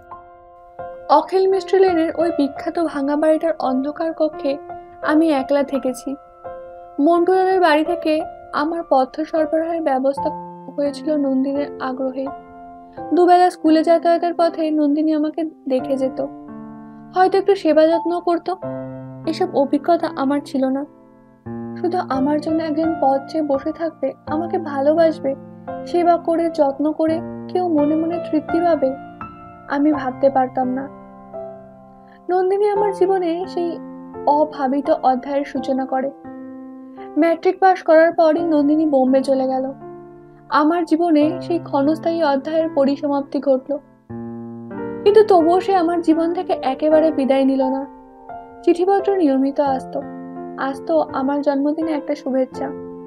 অখিল মিস্ট্রি লেনের ওই বিখ্যাত ভাঙা বাড়িটার অন্ধকার কক্ষে আমি একলা থেকেছি। মন্টু দাদের বাড়ি থেকে আমার পথ্য সরবরাহের ব্যবস্থা হয়েছিল নন্দিনীর আগ্রহে। দুবেলা স্কুলে যাতায়াতের পথে নন্দিনী আমাকে দেখে যেত, হয়তো একটু সেবা যত্ন করতো। এসব অভিজ্ঞতা আমার ছিল না। শুধু আমার জন্য একজন পথ চেয়ে বসে থাকবে, আমাকে ভালোবাসবে, সেবা করে যত্ন করে কেউ মনে মনে তৃপ্তি পাবে, আমি ভাবতে পারতাম না। নন্দিনী আমার জীবনে সেই অভাবিত অধ্যায়ের সূচনা করে। ম্যাট্রিক পাস করার পরই নন্দিনী বোম্বে চলে গেল। আমার জীবনে সেই ক্ষণস্থায়ী অধ্যায়ের পরিসমাপ্তি ঘটল, কিন্তু তবুও সে আমার জীবন থেকে একেবারে বিদায় নিল না। চিঠিপত্র নিয়মিত আসতো আসতো আমার জন্মদিনে একটা শুভেচ্ছা।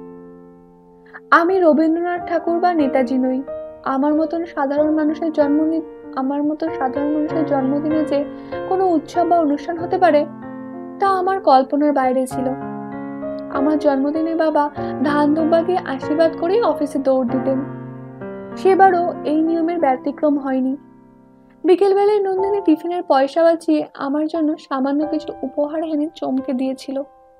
আমি রবীন্দ্রনাথ ঠাকুর বা নেতাজি নই। আমার মতন সাধারণ মানুষের জন্মদিন আমার মতো সাধারণ মানুষের জন্মদিনে যে কোনো উৎসব বা অনুষ্ঠান হতে পারে, তা আমার কল্পনার বাইরে ছিল। আমার জন্মদিনে বাবা ধান দুব্বা দিয়ে আশীর্বাদ করে অফিসে দৌড় দিতেন। সেবারও এই নিয়মের ব্যতিক্রম হয়নি। বিকেলবেলায় নন্দিনী টিফিনের পয়সা বাঁচিয়ে আমার জন্য সামান্য কিছু উপহার এনে চমকে দিয়েছিল।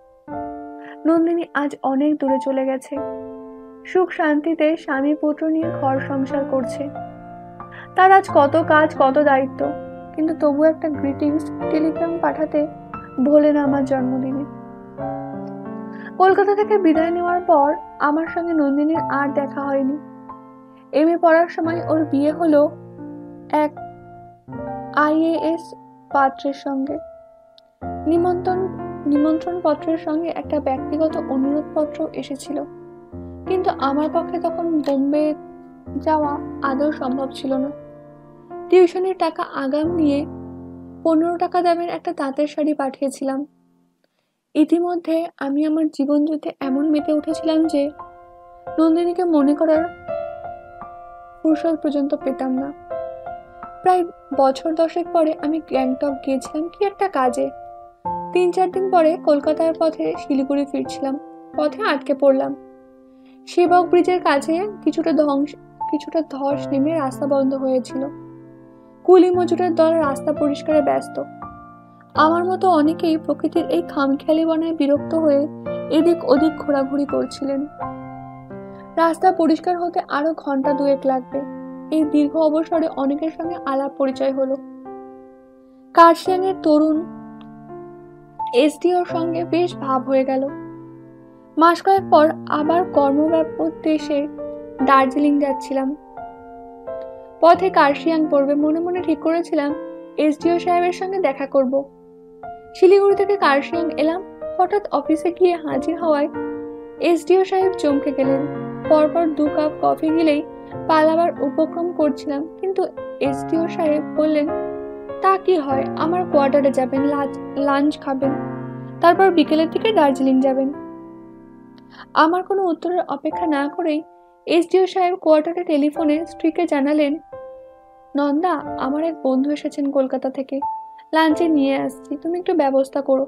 নন্দিনী আজ অনেক দূরে চলে গেছে। সুখ শান্তিতে স্বামী পুত্র নিয়ে ঘর সংসার করছে। তার আজ কত কাজ, কত দায়িত্ব, কিন্তু তবু একটা গ্রিটিংস টেলিগ্রাম পাঠাতে ভোলে না আমার জন্মদিনে। কলকাতা থেকে বিদায় নেওয়ার পর আমার সঙ্গে নন্দিনীর আর দেখা হয়নি। এম এ পড়ার সময় ওর বিয়ে হলো এক আইএএস পাত্রের সঙ্গে। নিমন্ত্রণ নিমন্ত্রণ পত্রের সঙ্গে একটা ব্যক্তিগত অনুরোধ পত্র এসেছিল, কিন্তু আমার পক্ষে তখন বোম্বে যাওয়া আদৌ সম্ভব ছিল না। টিউশনের টাকা আগাম নিয়ে পনেরো টাকা দামের একটা তাঁতের শাড়ি পাঠিয়েছিলাম। ইতিমধ্যে আমি আমার জীবন যুদ্ধে এমন মেতে উঠেছিলাম যে নন্দিনীকে মনে করার ফুরসত পর্যন্ত পেতাম না। প্রায় বছর দশেক পরে আমি গ্যাংটক গিয়েছিলাম কি একটা কাজে। তিন চার দিন পরে কলকাতার পথে শিলিগুড়ি ফিরছিলাম। পথে আটকে পড়লাম। সেবক ব্রিজের কাছে কিছুটা ধ্বংস কিছুটা ধস নেমে রাস্তা বন্ধ হয়েছিল। কুলি মজুরের দল রাস্তা পরিষ্কারে ব্যস্ত। আমার মতো অনেকেই প্রকৃতির এই খামখেয়ালি বনায় বিরক্ত হয়ে এদিক ওদিক ঘোরাঘুরি করছিলেন। রাস্তা পরিষ্কার হতে আরো ঘন্টা দুয়েক লাগবে। এই দীর্ঘ অবসরে অনেকের সঙ্গে আলাপ পরিচয় হলো। কার্শিয়াং এর তরুণ এসডিওর সঙ্গে বেশ ভাব হয়ে গেল। মাস কয়েক পর আবার কর্মব্যাপক দেশে দার্জিলিং যাচ্ছিলাম। পথে কার্শিয়াং পড়বে। মনে মনে ঠিক করেছিলাম এসডিও সাহেবের সঙ্গে দেখা করব। শিলিগুড়ি থেকে কার্শিয়াং এলাম। হঠাৎ অফিসে গিয়ে হাজির হওয়ায় এসডিও সাহেব চমকে গেলেন। পরপর দু কাপ কফি গিলেই পালাবার উপক্রম করছিলাম, কিন্তু এসডিও সাহেব বললেন, তা কি হয়, আমার কোয়ার্টারে যাবেন, লাঞ্চ খাবেন, তারপর বিকেলের দিকে দার্জিলিং যাবেন। আমার কোনো উত্তরের অপেক্ষা না করেই এসডিও সাহেব কোয়ার্টারে টেলিফোনে স্ত্রীকে জানালেন, নন্দা, আমার এক বন্ধু এসেছেন কলকাতা থেকে, লাঞ্চে নিয়ে আসছি, তুমি একটু ব্যবস্থা করো।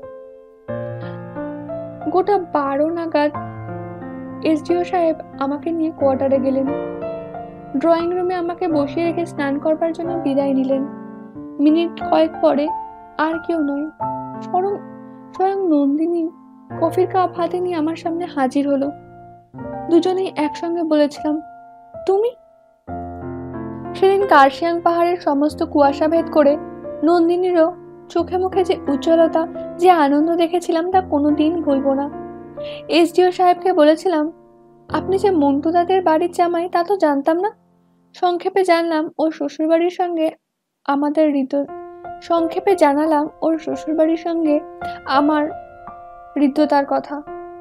গোটা বারো নাগাদ এসডিও সাহেব আমাকে নিয়ে কোয়ার্টারে গেলেন। ড্রয়িং রুমে আমাকে বসিয়ে রেখে স্নান করবার জন্য বিদায় নিলেন। মিনিট কয়েক পরে আর কেউ নয়, স্বয়ং স্বয়ং নন্দিনী কফির কাপ হাতে নিয়ে আমার সামনে হাজির হলো। দুজনেই একসঙ্গে বলেছিলাম, তুমি? সেদিন কার্শিয়াং পাহাড়ের সমস্ত কুয়াশা ভেদ করে নন্দিনীরও চোখে মুখে যে উজ্জ্বলতা, যে আনন্দ দেখেছিলাম তা কোনোদিন ভুলবো না। এসডিও সাহেবকে বলেছিলাম, আপনি যে মন্টু দাদের বাড়ির জামাই তা তো জানতাম না। সংক্ষেপে জানলাম ওর শ্বশুরবাড়ির সঙ্গে আমাদের হৃদয় সংক্ষেপে জানালাম ওর শ্বশুরবাড়ির সঙ্গে আমার হৃদ্যতার কথা।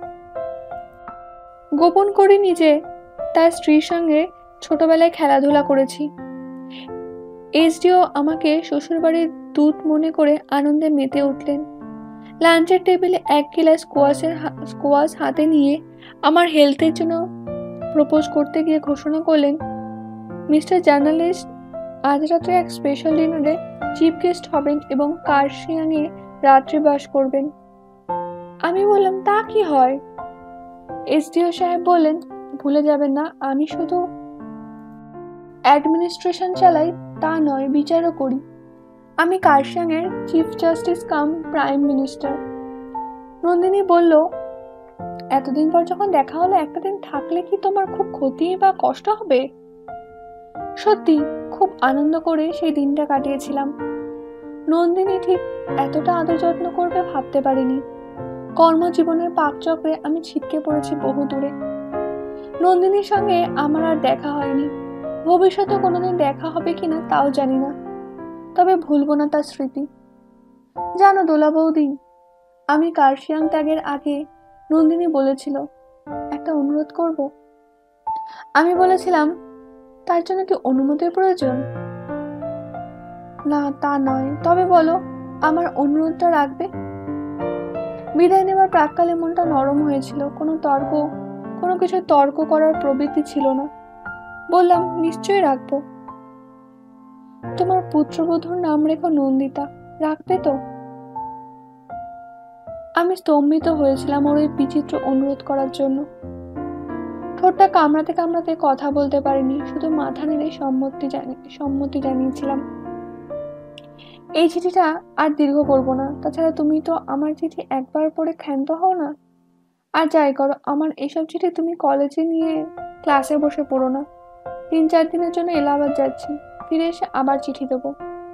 গোপন করিনি যে তার স্ত্রীর সঙ্গে ছোটবেলায় খেলাধুলা করেছি। এসডিও আমাকে শ্বশুরবাড়ির দূত মনে করে আনন্দে মেতে উঠলেন। লাঞ্চের টেবিলে এক গিলাস স্কোয়াশের স্কোয়াশ হাতে নিয়ে আমার হেলথের জন্য প্রপোজ করতে গিয়ে ঘোষণা করলেন, মিস্টার জার্নালিস্ট আজ রাত্রে এক স্পেশাল ডিনারে চিফ গেস্ট হবেন এবং কার্শিয়াংয়ে রাত্রিবাস করবেন। আমি বললাম, তা কি হয়? এসডিও সাহেব বললেন, ভুলে যাবেন না, আমি শুধু অ্যাডমিনিস্ট্রেশন চালাই তা নয়, বিচারও করি। আমি কার্শিয়াংয়ের chief justice cum prime minister. Nandini বলল, এতদিন পর যখন দেখা হলো, একটা দিন থাকলে কি তোমার খুব ক্ষতি বা কষ্ট হবে? সত্যি খুব আনন্দ করে সেই দিনটা কাটিয়েছিলাম। নন্দিনী ঠিক এতটা আদর যত্ন করবে ভাবতে পারিনি। কর্মজীবনের পাকচক্রে আমি ছিটকে পড়েছি বহু দূরে। নন্দিনীর সঙ্গে আমার আর দেখা হয়নি। ভবিষ্যতে কোনোদিন দেখা হবে কিনা তাও জানি না, তবে ভুলবো না তার স্মৃতি। জানো দোলা বৌদি, আমি কার্শিয়াং ত্যাগের আগে নন্দিনী বলেছিল একটা অনুরোধ করব। আমি বলেছিলাম, তার জন্য কি অনুমতির প্রয়োজন? না, তা নয়, তবে বলো আমার অনুরোধটা রাখবে? বিদায় নেবার প্রাক্কালে মনটা নরম হয়েছিল। কোনো তর্ক কোনো কিছু তর্ক করার প্রবৃত্তি ছিল না। বললাম, নিশ্চয়ই রাখবো। তোমার পুত্রবধূর নাম রেখো নন্দিতা, রাখবে তো? আমি স্তম্ভিত হয়েছিলাম ওর ওই বিচিত্র অনুরোধ করার জন্য। ঠোঁটটা কামড়াতে কামড়াতে কথা বলতে পারিনি, শুধু মাথা নেড়ে সম্মতি জানি সম্মতি জানিয়েছিলাম। এই চিঠিটা আর দীর্ঘ করবো না, তাছাড়া তুমি তো আমার চিঠি একবার পড়ে ক্ষান্ত হও না। আর যাই করো, আমার এসব চিঠি তুমি কলেজে নিয়ে ক্লাসে বসে পড়ো না। তিন চার দিনের জন্য এলাহাবাদ যাচ্ছি, ফিরে এসে আবার চিঠি দেবো।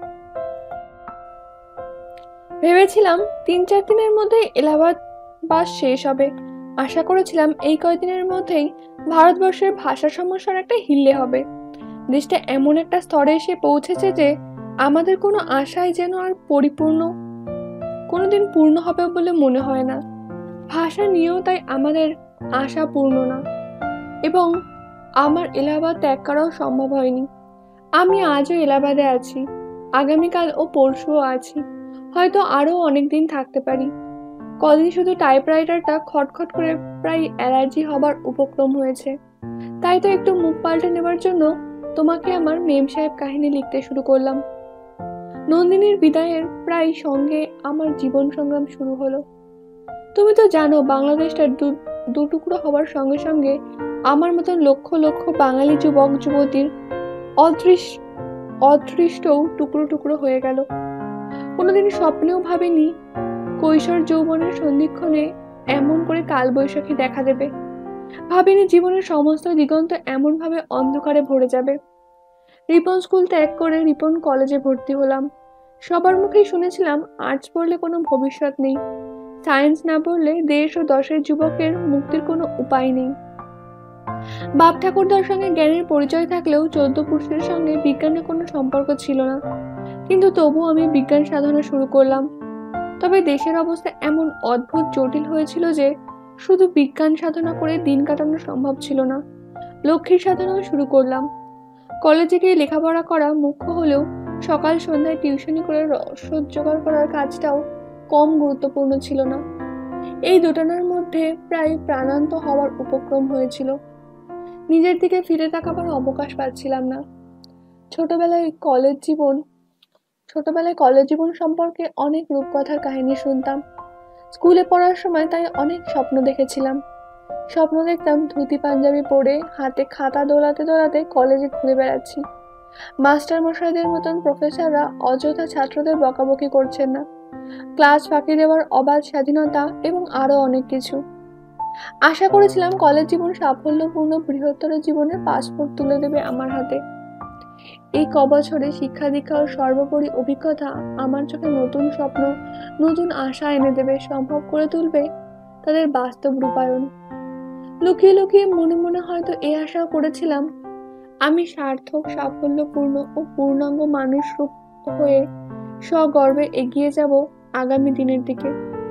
ভেবেছিলাম তিন চার দিনের মধ্যেই এলাহাবাদ বাস শেষ হবে। আশা করেছিলাম এই কয়েকদিনের মধ্যেই ভারতবর্ষের ভাষা সমস্যার একটা হিল্লে হবে। দেশটা এমন একটা স্তরে এসে পৌঁছেছে যে আমাদের কোনো আশাই যেন আর পরিপূর্ণ কোনোদিন পূর্ণ হবে বলে মনে হয় না। ভাষা নিয়েও তাই আমাদের আশা পূর্ণ না, এবং আমার এলাহাবাদ ত্যাগ করাও সম্ভব হয়নি। আমি আজও এলাহাবাদে আছি, আগামীকাল ও পরশুও আছি, হয়তো আরও অনেকদিন থাকতে পারি। কদিন শুধু টাইপরাইটারটা খটখট করে প্রায় অ্যালার্জি হবার উপক্রম হয়েছে, তাই তো একটু মুখ পাল্টে নেবার জন্য তোমাকে আমার মেম সাহেব কাহিনী লিখতে শুরু করলাম। নন্দিনীর বিদায়ের প্রায় সঙ্গে আমার জীবন সংগ্রাম শুরু হলো। তুমি তো জানো, বাংলাদেশটা দু টুকরো হবার সঙ্গে সঙ্গে আমার মতন লক্ষ লক্ষ বাঙালি যুবক যুবতীর অদৃশ্য অদৃষ্টও টুকরো টুকরো হয়ে গেল। কোনোদিন স্বপ্নেও ভাবিনি কৈশোর যৌবনের সন্ধিক্ষণে এমন করে কালবৈশাখী দেখা দেবে। ভাবিনি জীবনের সমস্ত দিগন্ত এমন ভাবে অন্ধকারে ভরে যাবে। রিপন স্কুল ত্যাগ করে রিপন কলেজে ভর্তি হলাম। সবার মুখেই শুনেছিলাম আর্টস পড়লে কোনো ভবিষ্যৎ নেই, সায়েন্স না পড়লে দেশ ও দশের যুবকের মুক্তির কোনো উপায় নেই। বাপ ঠাকুরদার সঙ্গে জ্ঞানের পরিচয় থাকলেও চোদ্দ পুরুষের সঙ্গে বিজ্ঞানের কোনো সম্পর্ক ছিল না, কিন্তু তবু আমি বিজ্ঞান সাধনা শুরু করলাম। তবে দেশের অবস্থা এমন অদ্ভুত জটিল হয়েছিল যে শুধু বিজ্ঞান সাধনা করে দিন কাটানো সম্ভব ছিল না। লক্ষ্মীর সাধনাও শুরু করলাম। কলেজে গিয়ে লেখাপড়া করা মুখ্য হলেও সকাল সন্ধ্যায় টিউশনি করে রসদ জোগাড় করার কাজটাও কম গুরুত্বপূর্ণ ছিল না। এই দুটানার মধ্যে প্রায় প্রাণান্ত হওয়ার উপক্রম হয়েছিল। নিজের দিকে ফিরে তাকাবার অবকাশ পাচ্ছিলাম না। ছোটবেলায় কলেজ জীবন ছোটবেলায় কলেজ জীবন সম্পর্কে অনেক রূপকথার কাহিনী শুনতাম। স্কুলে পড়ার সময় তাই অনেক স্বপ্ন দেখেছিলাম। স্বপ্ন দেখতাম ধুতি পাঞ্জাবি পরে হাতে খাতা দোলাতে দোলাতে কলেজে ঘুরে বেড়াচ্ছি। মাস্টার মশাইদের মতন প্রফেসররা অযথা ছাত্রদের বকাবকি করছেন না, ক্লাস ফাঁকি দেওয়ার অবাধ স্বাধীনতা এবং আরো অনেক কিছু। আশা করেছিলাম কলেজ জীবন সাফল্যপূর্ণ বৃহত্তর জীবনের পাসপোর্ট তুলে দেবে আমার হাতে। এই কবছরে শিক্ষা দীক্ষা ও সর্বোপরি অভিজ্ঞতা আমার চোখে নতুন স্বপ্ন, নতুন আশা এনে দেবে, সম্ভব করে তুলবে তাদের বাস্তব রূপায়ণ। লুকিয়ে লুকিয়ে মনে মনে হয়তো এই আশাও করেছিলাম আমি সার্থক, সাফল্যপূর্ণ ও পূর্ণাঙ্গ মানুষ রূপ হয়ে সগর্বে এগিয়ে যাব আগামী দিনের দিকে।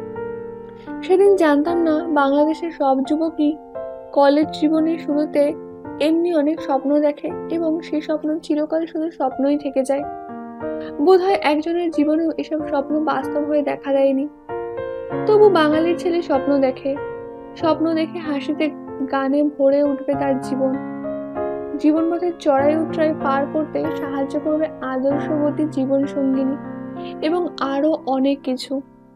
সেদিন জানতাম না বাংলাদেশের সব যুবকই কলেজ জীবনের শুরুতে এমনি অনেক স্বপ্ন দেখে এবং সেই স্বপ্ন চিরকাল শুধু স্বপ্নই থেকে যায়। বোধহয় একজনের জীবনেও এসব স্বপ্ন বাস্তব হয়ে দেখা দেয়নি। তবু বাঙালির ছেলে স্বপ্ন দেখে, স্বপ্ন দেখে হাসিতে গানে ভরে উঠবে তার জীবন। জীবন পথের চড়াই উতরাই পার করতে সাহায্য করবে আদর্শবতী জীবন সঙ্গিনী এবং আরো অনেক কিছু।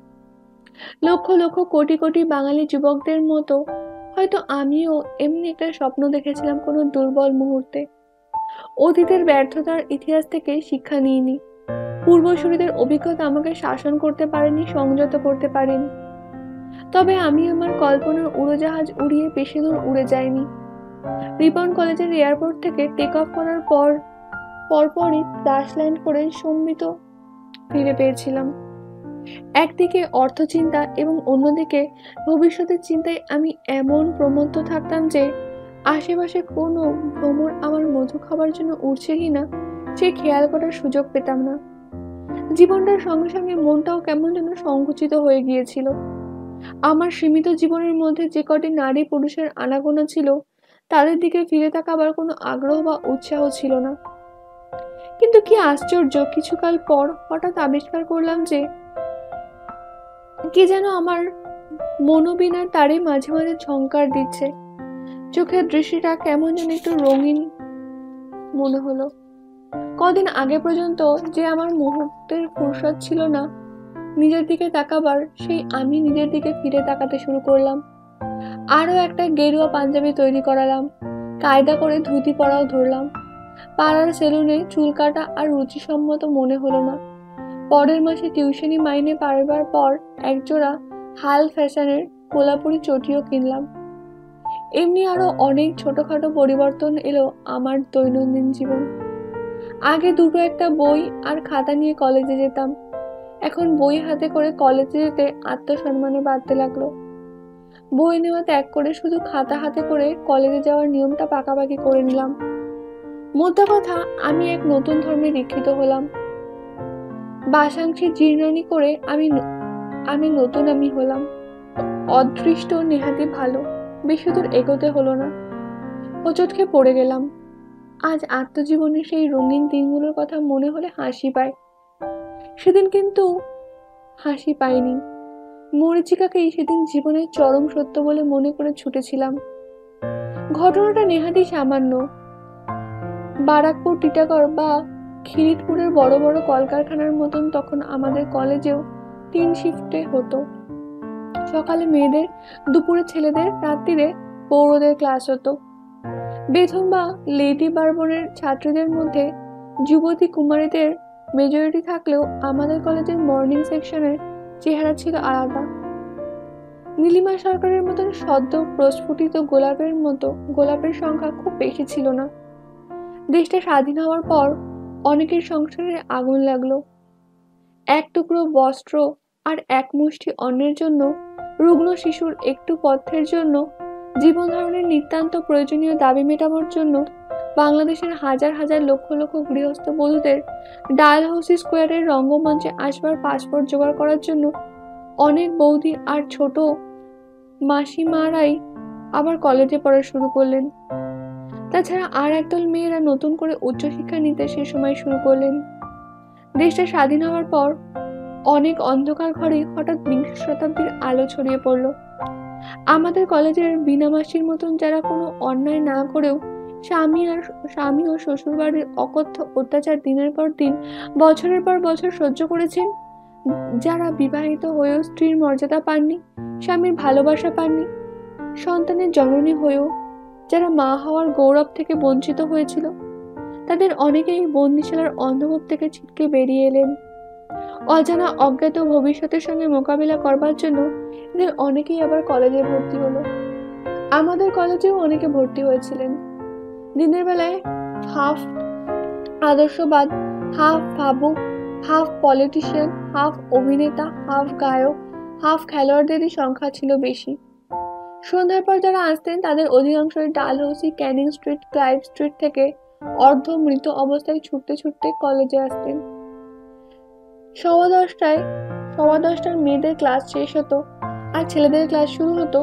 লক্ষ লক্ষ কোটি কোটি বাঙালি যুবকদের মতো হয়তো আমিও এমনি একটা স্বপ্ন দেখেছিলাম কোনো দুর্বল মুহূর্তে। অতীতের ব্যর্থতার ইতিহাস থেকে শিক্ষা নিইনি, পূর্বসূরীদের অভিজ্ঞতা আমাকে শাসন করতে পারেনি, সংযত করতে পারেনি। তবে আমি আমার কল্পনার উড়োজাহাজ উড়িয়ে বেশি দূর উড়ে যাইনি। রিপন কলেজের এয়ারপোর্ট থেকে টেক অফ করার পর পরপরই ক্র্যাশ ল্যান্ড করে সম্মিত ফিরে পেয়েছিলাম। একদিকে অর্থ চিন্তা এবং অন্যদিকে ভবিষ্যতের চিন্তায় আমি এমন প্রমত্ত থাকতাম যে আশেপাশে কোনো ভ্রমর আমার মধু খাবার জন্য উঠছে কিনা সে খেয়াল করার সুযোগ পেতাম না। জীবনটার সঙ্গে সঙ্গে মনটাও কেমন যেন সংকুচিত হয়ে গিয়েছিল। আমার সীমিত জীবনের মধ্যে যে কটি নারী পুরুষের আনাগোনা ছিল তাদের দিকে ফিরে তাকাবার কোনো আগ্রহ বা উৎসাহ ছিল না। কিন্তু কি আশ্চর্য, কিছুকাল পর হঠাৎ আবিষ্কার করলাম যে কে যেন আমার মনোবিনার তারে মাঝে মাঝে ঝংকার দিচ্ছে। চোখের দৃষ্টিটা কেমন যেন একটু রঙিন মনে হলো। কদিন আগে পর্যন্ত যে আমার মুহূর্তের ফুরসত ছিল না নিজের দিকে তাকাবার, সেই আমি নিজের দিকে ফিরে তাকাতে শুরু করলাম। আরো একটা গেরুয়া পাঞ্জাবি তৈরি করালাম, কায়দা করে ধুতি পরাও ধরলাম। পাড়ার সেলুনে চুল কাটা আর রুচিসম্মত মনে হলো না। পরের মাসে টিউশনি মাইনে পারবার পর একজোড়া হাল ফ্যাশনের কোলাপুরি চটিও কিনলাম। এমনি আরো অনেক ছোটখাটো পরিবর্তন এলো আমার দৈনন্দিন জীবন। আগে দুটো একটা বই আর খাতা নিয়ে কলেজে যেতাম, এখন বই হাতে করে কলেজে যেতে আত্মসম্মানে বাড়তে লাগলো। বই নেওয়া ত্যাগ করে শুধু খাতা হাতে করে কলেজে যাওয়ার নিয়মটা পাকাপাকি করে নিলাম। মোদ্দা কথা, আমি এক নতুন ধর্মে দীক্ষিত হলাম। বাসাংশী জীর্ণানি করে আমি আমি নতুন আমি হলাম। অদৃষ্ট নেহাতি ভালো, বেশি দূর এগোতে হলো না, হোঁচট খেয়ে পড়ে গেলাম। আজ আত্মজীবনের সেই রঙিন দিনগুলোর কথা মনে হলে হাসি পায়। সেদিন কিন্তু হাসি পাইনি। মরীচিকাকেই সেদিন জীবনের চরম সত্য বলে মনে করে ছুটেছিলাম। ঘটনাটা নেহাতি সামান্য। বারাকপুর, টিটাগড় বা খিরিটপুরের বড় বড় কলকারখানার মতন তখন আমাদের কলেজেও তিন শিফটে হতো। সকালে মেয়েদের, দুপুরে ছেলেদের, রাত্রিরে পৌরদের ক্লাস হতো। বেথুন বা লেডি বারবনের ছাত্রীদের মধ্যে যুবতী কুমারীদের মেজরিটি থাকলেও আমাদের কলেজের মর্নিং সেকশনের চেহারা ছিল আলাদা। নীলিমা সরকারের মতন সদ্য প্রস্ফুটিত গোলাপের মতো গোলাপের সংখ্যা খুব বেশি ছিল না। দেশটা স্বাধীন হওয়ার পর অনেকের সংসারে আগুন লাগলো। এক টুকরো বস্ত্র আর এক মুষ্টি অন্নের জন্য, রুগ্ন শিশুর একটু পথ্যের জন্য, জীবন ধারণের নিতান্ত প্রয়োজনীয় দাবি মেটানোর জন্য বাংলাদেশের হাজার হাজার লক্ষ লক্ষ গৃহস্থ বধূদের ডালহৌসি স্কোয়ারের রঙ্গমঞ্চে আসবার পাসপোর্ট জোগাড় করার জন্য অনেক বৌদি আর ছোট মাসিমারাই আবার কলেজে পড়া শুরু করলেন। তাছাড়া আর একদল মেয়েরা নতুন করে উচ্চশিক্ষা নিতে সে সময় শুরু করলেন। দেশটা স্বাধীন হওয়ার পর অনেক অন্ধকার ঘরে হঠাৎ বিংশ শতাব্দীর আলো ছড়িয়ে পড়ল। আমাদের কলেজের বিনামাসির মতন যারা কোনো অন্যায় না করেও স্বামী আর স্বামী ও শ্বশুর বাড়ির অকথ্য অত্যাচার দিনের পর দিন, বছরের পর বছর সহ্য করেছেন, যারা বিবাহিত হয়েও স্ত্রীর মর্যাদা পাননি, স্বামীর ভালোবাসা পাননি, সন্তানের জননী হয়েও যারা মা হওয়ার গৌরব থেকে বঞ্চিত হয়েছিল, তাদের অনেকেই বন্দিশালার অন্ধকূপ থেকে ছিটকে বেরিয়ে এলেন। অজানা অজ্ঞাত ভবিষ্যতের সঙ্গে মোকাবিলা করবার জন্য এদের অনেকেই আবার কলেজে ভর্তি হলো। আমাদের কলেজেও অনেকে ভর্তি হয়েছিলেন। দিনের বেলায় হাফ আদর্শবাদ, হাফ ভাবুক, হাফ পলিটিশিয়ান, হাফ অভিনেতা, হাফ গায়ক, হাফ খেলোয়াড়দেরই সংখ্যা ছিল বেশি। সন্ধ্যার পর যারা আসতেন তাদের অধিকাংশই Dalhousie, Canning street, Clive street থেকে অর্ধ মৃত অবস্থায় ছুটতে ছুটতে কলেজে আসতেন। সওয়া দশটায় সওয়া দশটার মেয়েদের ক্লাস শেষ হতো আর ছেলেদের ক্লাস শুরু হতো।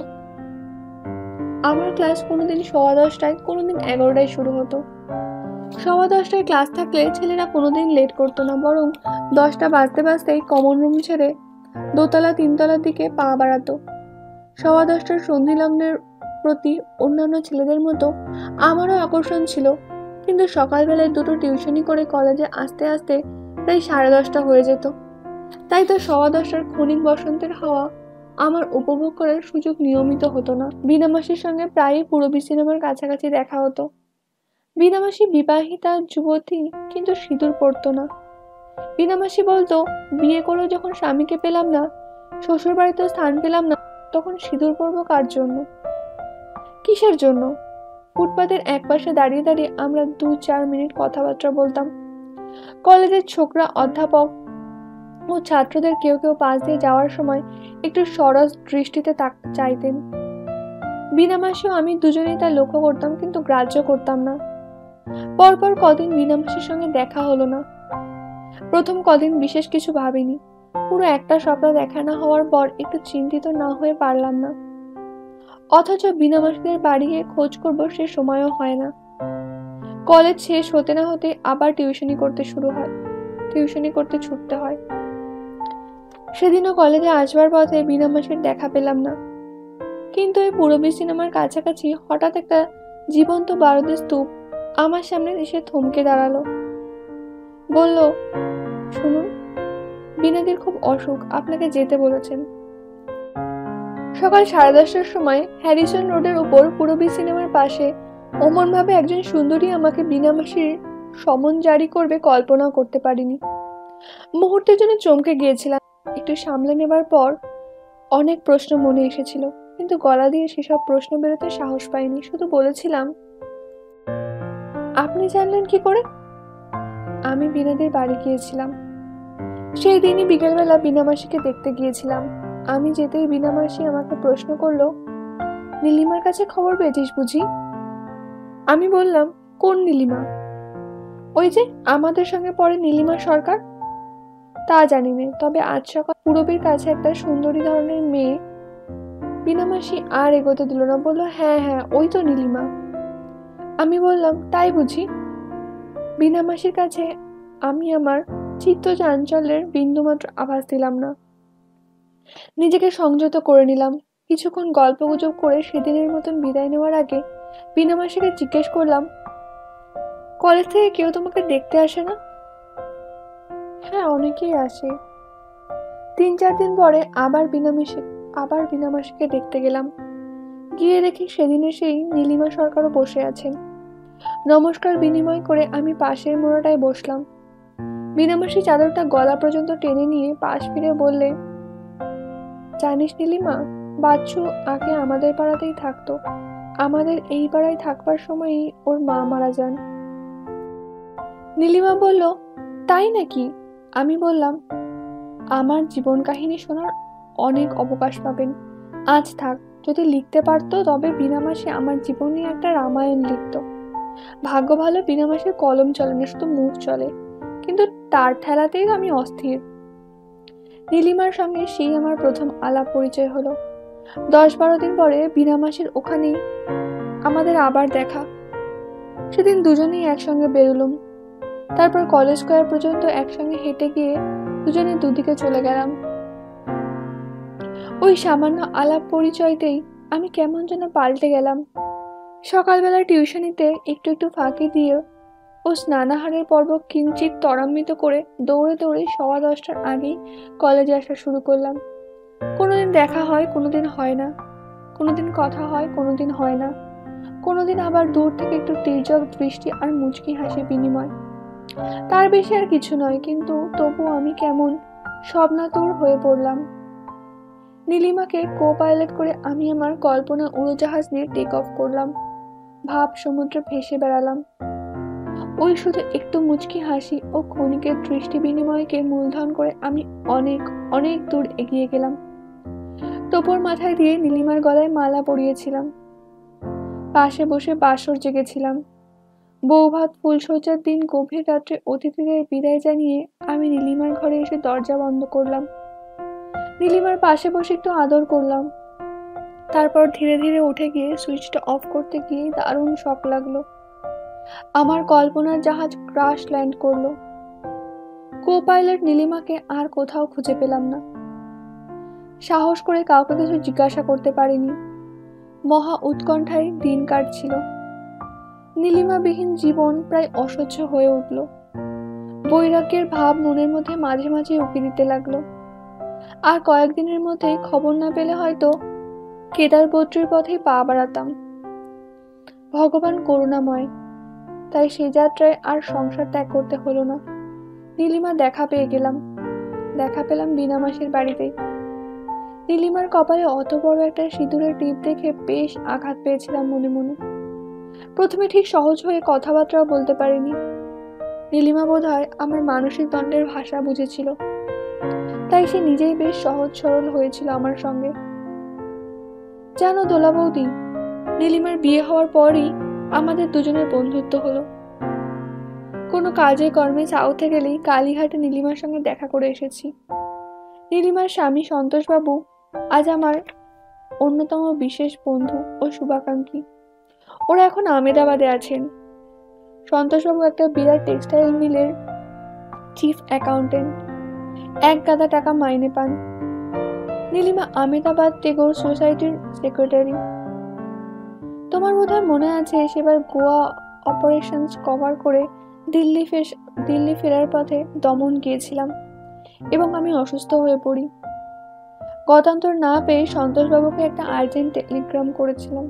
আমার ক্লাস কোনোদিন সওয়া দশটায়, কোনোদিন এগারোটায় শুরু হতো। সওয়া দশটায় ক্লাস থাকলে ছেলেরা কোনোদিন লেট করতো না, বরং দশটা বাজতে বাজতেই কমন রুম ছেড়ে দোতলা তিনতলার দিকে পা বাড়াতো। সওয়া দশটার সন্ধি লগ্নের প্রতি অন্যান্য ছেলেদের মতো আমারও আকর্ষণ ছিল, কিন্তু সকালবেলায় দুটো টিউশনি করে কলেজে আসতে আসতে প্রায় সাড়ে দশটা হয়ে যেত। তাই তো সওয়া দশটার ক্ষণিক বসন্তের হাওয়া আমার উপভোগ করার সুযোগ নিয়মিত হতো না। বিনামাসির সঙ্গে প্রায়ই পূরবী সিনেমার কাছাকাছি দেখা হতো। বিনামাসি বিবাহিতা যুবতী, কিন্তু সিঁদুর পরতো না। বিনামাসি বলতো, বিয়ে করেও যখন স্বামীকে পেলাম না, শ্বশুর বাড়িতেও স্থান পেলাম না, তখন সিঁদুর পরবো কার জন্য, কিসের জন্য? ফুটপাতের এক পাশে দাঁড়িয়ে দাঁড়িয়ে আমরা দু চার মিনিট কথাবার্তা বলতাম। কলেজের ছোকরা অধ্যাপক ও ছাত্রদের কেউ কেউ পাশ দিয়ে যাওয়ার সময় একটু সরস দৃষ্টিতে তাক চাইতেন। বিনামাসিও আমি দুজনেই তা লক্ষ্য করতাম, কিন্তু গ্রাহ্য করতাম না। পরপর কদিন বিনামাসির সঙ্গে দেখা হলো না। প্রথম কদিন বিশেষ কিছু ভাবিনি। পুরো একটা সপ্তাহ দেখা না হওয়ার পর একটু চিন্তিত না হয়ে পারলাম না। অথচ বিনামাসিদের বাড়ি গিয়ে খোঁজ করবো সে সময়ও হয় না। কলেজ শেষ হতে না হতে আবার টিউশনি করতে শুরু হয়, টিউশনি করতে ছুটতে হয়। সেদিনও কলেজে আসবার পথে বিনামাসির দেখা পেলাম না। কিন্তু এই পূরবী সিনেমার কাছাকাছি হঠাৎ একটা জীবন্ত বারুদের স্তূপ আমার সামনে এসে থমকে দাঁড়ালো। বলল, শুনুন, বিনাদির খুব অসুখ, আপনাকে যেতে বলেছেন। সকাল সাড়ে দশটার সময় হ্যারিসন রোডের উপর পূরবী সিনেমার পাশে অমন ভাবে একজন সুন্দরী আমাকে বিনামাসির সমন জারি করবে কল্পনা করতে পারিনি। মুহূর্তের জন্য চমকে গিয়েছিলাম। একটু সামলে নেবার পর অনেক প্রশ্ন মনে এসেছিল, কিন্তু গলা দিয়ে সেসব প্রশ্ন বেরোতে সাহস পাইনি। শুধু বলেছিলাম, আপনি জানলেন কি করে? আমি বিনাদের বাড়ি গিয়েছিলাম। সেই দিনই বিকেলবেলা বিনামাসিকে দেখতে গিয়েছিলাম। আমি যেতেই বিনামাসি আমাকে প্রশ্ন করলো, নীলিমার কাছে খবর পেয়েছিস বুঝি? আমি বললাম, কোন নীলিমা? ওই যে আমাদের সঙ্গে পড়ে নীলিমা সরকার। তা জানি না, তবে আজ সকাল পুরবীর কাছে একটা সুন্দরী ধরনের মেয়ে। বিনা মাসি আর এগোতে দিল না, বললো হ্যাঁ হ্যাঁ ওই তো নীলিমা। আমি বললাম তাই বুঝি? বিনা মাসির কাছে আমি আমার চিত্ত চাঞ্চল্যের বিন্দুমাত্র আভাস দিলাম না, নিজেকে সংযত করে নিলাম। কিছুক্ষণ গল্প গুজব করে সেদিনের মতন বিদায় নেওয়ার আগে বিনা মাসিকে জিজ্ঞেস করলাম, কলেজ থেকে কেউ তোমাকে দেখতে আসে না? হ্যাঁ অনেকেই আসে। তিন চার দিন পরে আবার বিনা মাসি আবার বিনা মাসিকে দেখতে গেলাম। গিয়ে দেখি সেদিনে সেই নীলিমা সরকারও বসে আছেন। নমস্কার বিনিময় করে আমি পাশের মোড়াটায় বসলাম। বিনামাসি চাদরটা গলা পর্যন্ত টেনে নিয়ে পাশ ফিরে বললে, জানিস নীলিমা, বাচ্চু আগে আমাদের পাড়াতেই থাকতো। আমাদের এই পাড়ায় থাকবার সময়ই ওর মা মারা যান। নীলিমা বলল, তাই নাকি? আমি বললাম, আমার জীবন কাহিনী শোনার অনেক অবকাশ পাবেন। আজ থাক, যদি লিখতে পারতো তবে বিনামাসি আমার জীবন নিয়ে একটা রামায়ণ লিখত। ভাগ্য ভালো বিনামাসের কলম চলে না, শুধু মুখ চলে, কিন্তু তার ঠেলাতেই আমি অস্থির। নীলিমার সঙ্গে সেই আমার প্রথম আলাপ পরিচয় হলো। দশ বারো দিন পরে বিনামাসির ওখানেই আমাদের আবার দেখা। সেদিন দুজনেই একসঙ্গে বেরোলুম। তারপর কলেজ স্কোয়ার পর্যন্ত একসঙ্গে হেঁটে গিয়ে দুজনে দুদিকে চলে গেলাম। ওই সামান্য আলাপ পরিচয়তেই আমি কেমন যেন পাল্টে গেলাম। সকালবেলা টিউশনিতে একটু একটু ফাঁকি দিয়ে ও স্নানাহারের পর্ব কিঞ্চিত ত্বরান্বিত করে দৌড়ে দৌড়ে সওয়া দশটার আগেই কলেজে আসা শুরু করলাম। কোনোদিন দেখা হয়, কোনোদিন হয় না, কোনোদিন কথা হয়, কোনোদিন হয় না, কোনোদিন আবার দূর থেকে একটু তীর্যক দৃষ্টি আর মুচকি হাসি বিনিময়। তার বেশি আর কিছু নয়, কিন্তু তবু আমি কেমন স্বপ্নাতুর হয়ে পড়লাম। নীলিমাকে কো পাইলট করে আমি আমার কল্পনা উড়োজাহাজ নিয়ে টেক অফ করলাম। ভাব সমুদ্রে ভেসে বেড়ালাম। ওই শুধু একটু মুচকি হাসি ও ক্ষণিকের দৃষ্টি বিনিময়কে মূলধন করে আমি অনেক অনেক দূর এগিয়ে গেলাম। টোপর মাথায় দিয়ে নীলিমার গলায় মালা পরিয়েছিলাম। পাশে বসে বাসর জেগেছিলাম। বৌভাত ফুলসজ্জার দিন গভীর রাত্রে অতিথিদের বিদায় জানিয়ে আমি নীলিমার ঘরে এসে দরজা বন্ধ করলাম। নীলিমার পাশে বসে একটু আদর করলাম। তারপর ধীরে ধীরে উঠে গিয়ে সুইচটা অফ করতে গিয়ে দারুণ শক লাগলো। আমার কল্পনার জাহাজ ক্রাশ ল্যান্ড করলো। কো পাইলট নীলিমাকে আর কোথাও খুঁজে পেলাম না। সাহস করে কাউকে কিছু জিজ্ঞাসা করতে পারিনি। মহা উৎকণ্ঠায় দিন কাটছিল। নীলিমাবিহীন জীবন প্রায় অসহ্য হয়ে উঠল। বৈরাগ্যের ভাব মনের মধ্যে মাঝে মাঝে উকি দিতে লাগলো। আর কয়েকদিনের মধ্যেই খবর না পেলে হয়তো কেদারবদ্রীর পথে পা বাড়াতাম। ভগবান করুণাময়, তাই সে যাত্রায় আর সংসার ত্যাগ করতে হলো না। নীলিমা দেখা পেয়ে গেলাম। দেখা পেলাম বিনামাসির বাড়িতেই। নীলিমার কপালে অত বড় একটা সিঁদুরের টিপ দেখে বেশ আঘাত পেয়েছিলাম মনে মনে। প্রথমে ঠিক সহজ হয়ে কথাবার্তাও বলতে পারিনি। নীলিমা বোধহয় আমার মানসিক দ্বন্দ্বের ভাষা বুঝেছিল, তাই সে নিজেই বেশ সহজ সরল হয়েছিল আমার সঙ্গে। জানো দোলা বৌদি, নীলিমার বিয়ে হওয়ার পরই আমাদের দুজনের বন্ধুত্ব হলো। কোনো কাজে কর্মে সাউথে গেলেই কালীঘাটে নীলিমার সঙ্গে দেখা করে এসেছি। নীলিমার স্বামী সন্তোষবাবু আজ আমার অন্যতম বিশেষ বন্ধু ও শুভাকাঙ্ক্ষী। ওরা এখন আমেদাবাদে আছেন। সন্তোষবাবু একটা বিরাট টেক্সটাইল মিলের চিফ অ্যাকাউন্টেন্ট, এক গাদা টাকা মাইনে পান। নীলিমা আমেদাবাদ টেগোর সোসাইটির সেক্রেটারি। তোমার বোধহয় মনে আছে সেবার গোয়া অপারেশনস কভার করে দিল্লি ফের দিল্লি ফেরার পথে দমন গিয়েছিলাম এবং আমি অসুস্থ হয়ে পড়ি। গতান্তর না পেয়ে সন্তোষবাবুকে একটা আর্জেন্ট টেলিগ্রাম করেছিলাম।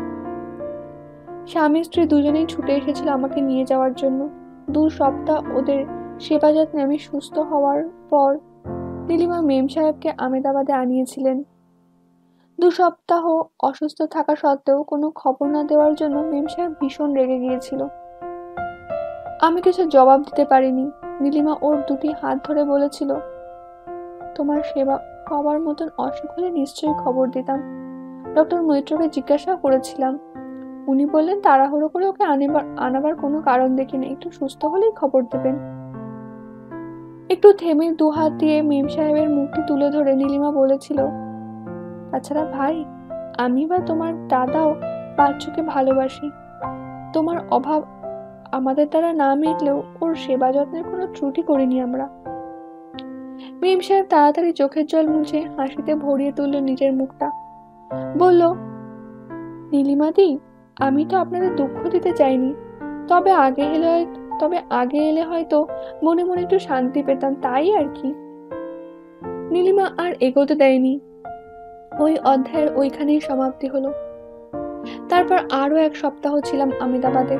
স্বামী স্ত্রী দুজনেই ছুটে এসেছিল আমাকে নিয়ে যাওয়ার জন্য। দু সপ্তাহ ওদের সেবা যত্নে আমি সুস্থ হওয়ার পর নীলিমা মেম সাহেবকে আমেদাবাদে আনিয়েছিলেন। দু সপ্তাহ অসুস্থ থাকা সত্ত্বেও কোনো খবর না দেওয়ার জন্য মেম সাহেব ভীষণ রেগে গিয়েছিল। আমি কিছু জবাব দিতে পারিনি। নীলিমা ওর দুটি হাত ধরে বলেছিল, তোমার সেবা পাওয়ার মতন অসুখ হলে নিশ্চয়ই খবর দিতাম। ডক্টর মৈত্রকে জিজ্ঞাসা করেছিলাম, উনি বললেন তাড়াহুড়ো করে ওকে আনাবার আনাবার কোনো কারণ দেখি না, একটু সুস্থ হলেই খবর দেবেন। একটু থেমে দু হাত দিয়ে মেম সাহেবের মুখটি তুলে ধরে নীলিমা বলেছিল, তাছাড়া ভাই, আমি বা তোমার দাদাও বাচ্চুকে ভালোবাসি। তোমার অভাব আমাদের দ্বারা না মিটলেও ওর সেবা যত্নের কোনো ত্রুটি করিনি আমরা। মেম সাহেব তাড়াতাড়ি চোখের জল মুছে হাসিতে ভরিয়ে তুলল নিজের মুখটা। বলল, নীলিমাদি, আমি তো আপনাদের দুঃখ দিতে চাইনি, তবে আগে এলে তবে আগে এলে হয়তো মনে মনে একটু শান্তি পেতাম, তাই আর কি। নীলিমা আর এগোতে দেয়নি। ওই অধ্যায়ের ওইখানেই সমাপ্তি হলো। তারপর আরো এক সপ্তাহ ছিলাম আমেদাবাদে।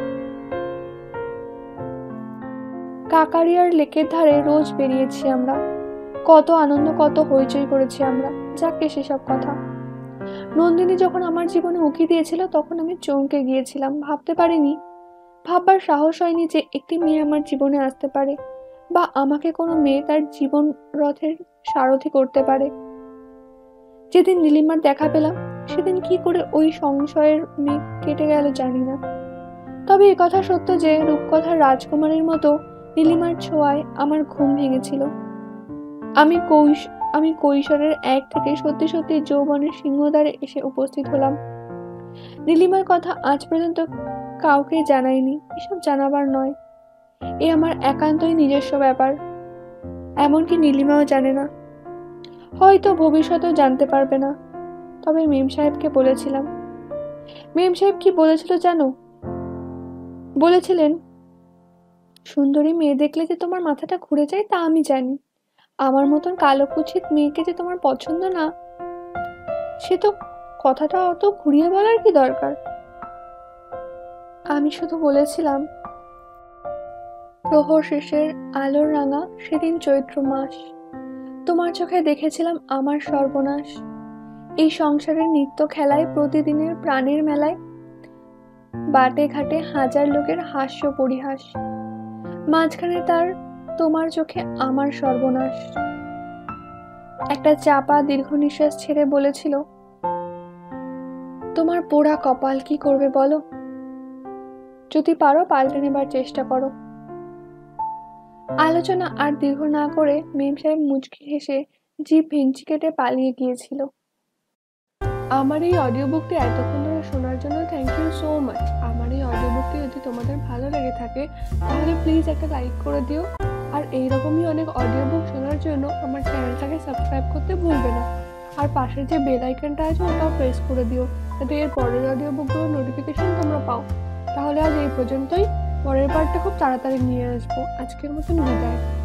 কাকারিয়ার লেকের ধারে রোজ বেরিয়েছি আমরা। কত আনন্দ, কত হইচই করেছি আমরা। যাকে সেসব কথা। নন্দিনী যখন আমার জীবনে উকি দিয়েছিল তখন আমি চমকে গিয়েছিলাম। ভাবতে পারিনি, ভাববার সাহস হয়নি যে একটি মেয়ে আমার জীবনে আসতে পারে, বা আমাকে কোনো মেয়ে তার জীবন রথের সারথি করতে পারে। যেদিন নীলিমার দেখা পেলাম সেদিন কি করে ওই সংশয়ের মেঘ কেটে গেল জানি না। তবে এ কথা সত্য যে রূপকথার রাজকুমারীর মতো নীলিমার ছোঁয়ায় আমার ঘুম ভেঙেছিল। আমি কৈশ আমি কৈশোরের এক থেকে সত্যি সত্যি যৌবনের সিংহদ্বারে এসে উপস্থিত হলাম। নীলিমার কথা আজ পর্যন্ত কাউকে জানাইনি, এসব জানাবার নয়। এ আমার একান্তই নিজস্ব ব্যাপার। এমনকি নীলিমাও জানে না, হয়তো ভবিষ্যতেও জানতে পারবে না। তবে মেম সাহেবকে বলেছিলাম। মেম সাহেব কি বলেছিল জানো? বলেছিলেন, সুন্দরী মেয়ে দেখলে যে তোমার মাথাটা ঘুরে যায় তা আমি জানি। আমার মতন কালো কুচিত মেয়েকে যে তোমার পছন্দ না, সে তো কথাটা অত ঘুরিয়ে বলার কি দরকার। আমি শুধু বলেছিলাম, প্রহর শেষের আলোর রাঙা সেদিন চৈত্র মাস, তোমার চোখে দেখেছিলাম আমার সর্বনাশ। এই সংসারের নিত্য খেলায়, প্রতিদিনের প্রাণের মেলায়, বাটে ঘাটে হাজার লোকের হাস্য পরিহাস, মাঝখানে তার তোমার চোখে আমার সর্বনাশ। একটা চাপা দীর্ঘ নিঃশ্বাস ছেড়ে বলেছিল, তোমার পোড়া কপাল, কি করবে বলো? যদি পারো পাল্টে নেবার চেষ্টা করো। আলোচনা আর দীর্ঘ না করে মেম সাহেব মুচকি হেসে জিভ ভেঙচি কেটে পালিয়ে গিয়েছিল। আমার এই অডিও বুকটি এতক্ষণ ধরে শোনার জন্য থ্যাংক ইউ সো মাচ। আমার এই অডিও বুকটি যদি তোমাদের ভালো লেগে থাকে তাহলে প্লিজ একটা লাইক করে দিও। আর এইরকমই অনেক অডিও বুক শোনার জন্য আমার চ্যানেলটাকে সাবস্ক্রাইব করতে ভুলবে না। আর পাশের যে বেল আইকনটা আছে ওটাও প্রেস করে দিও, যাতে এর পরের অডিও বুকগুলোর নোটিফিকেশন তোমরা পাও। তাহলে আজ এই পর্যন্তই। পরের পার্টটা খুব তাড়াতাড়ি নিয়ে আসবো। আজকের মতন বিদায়।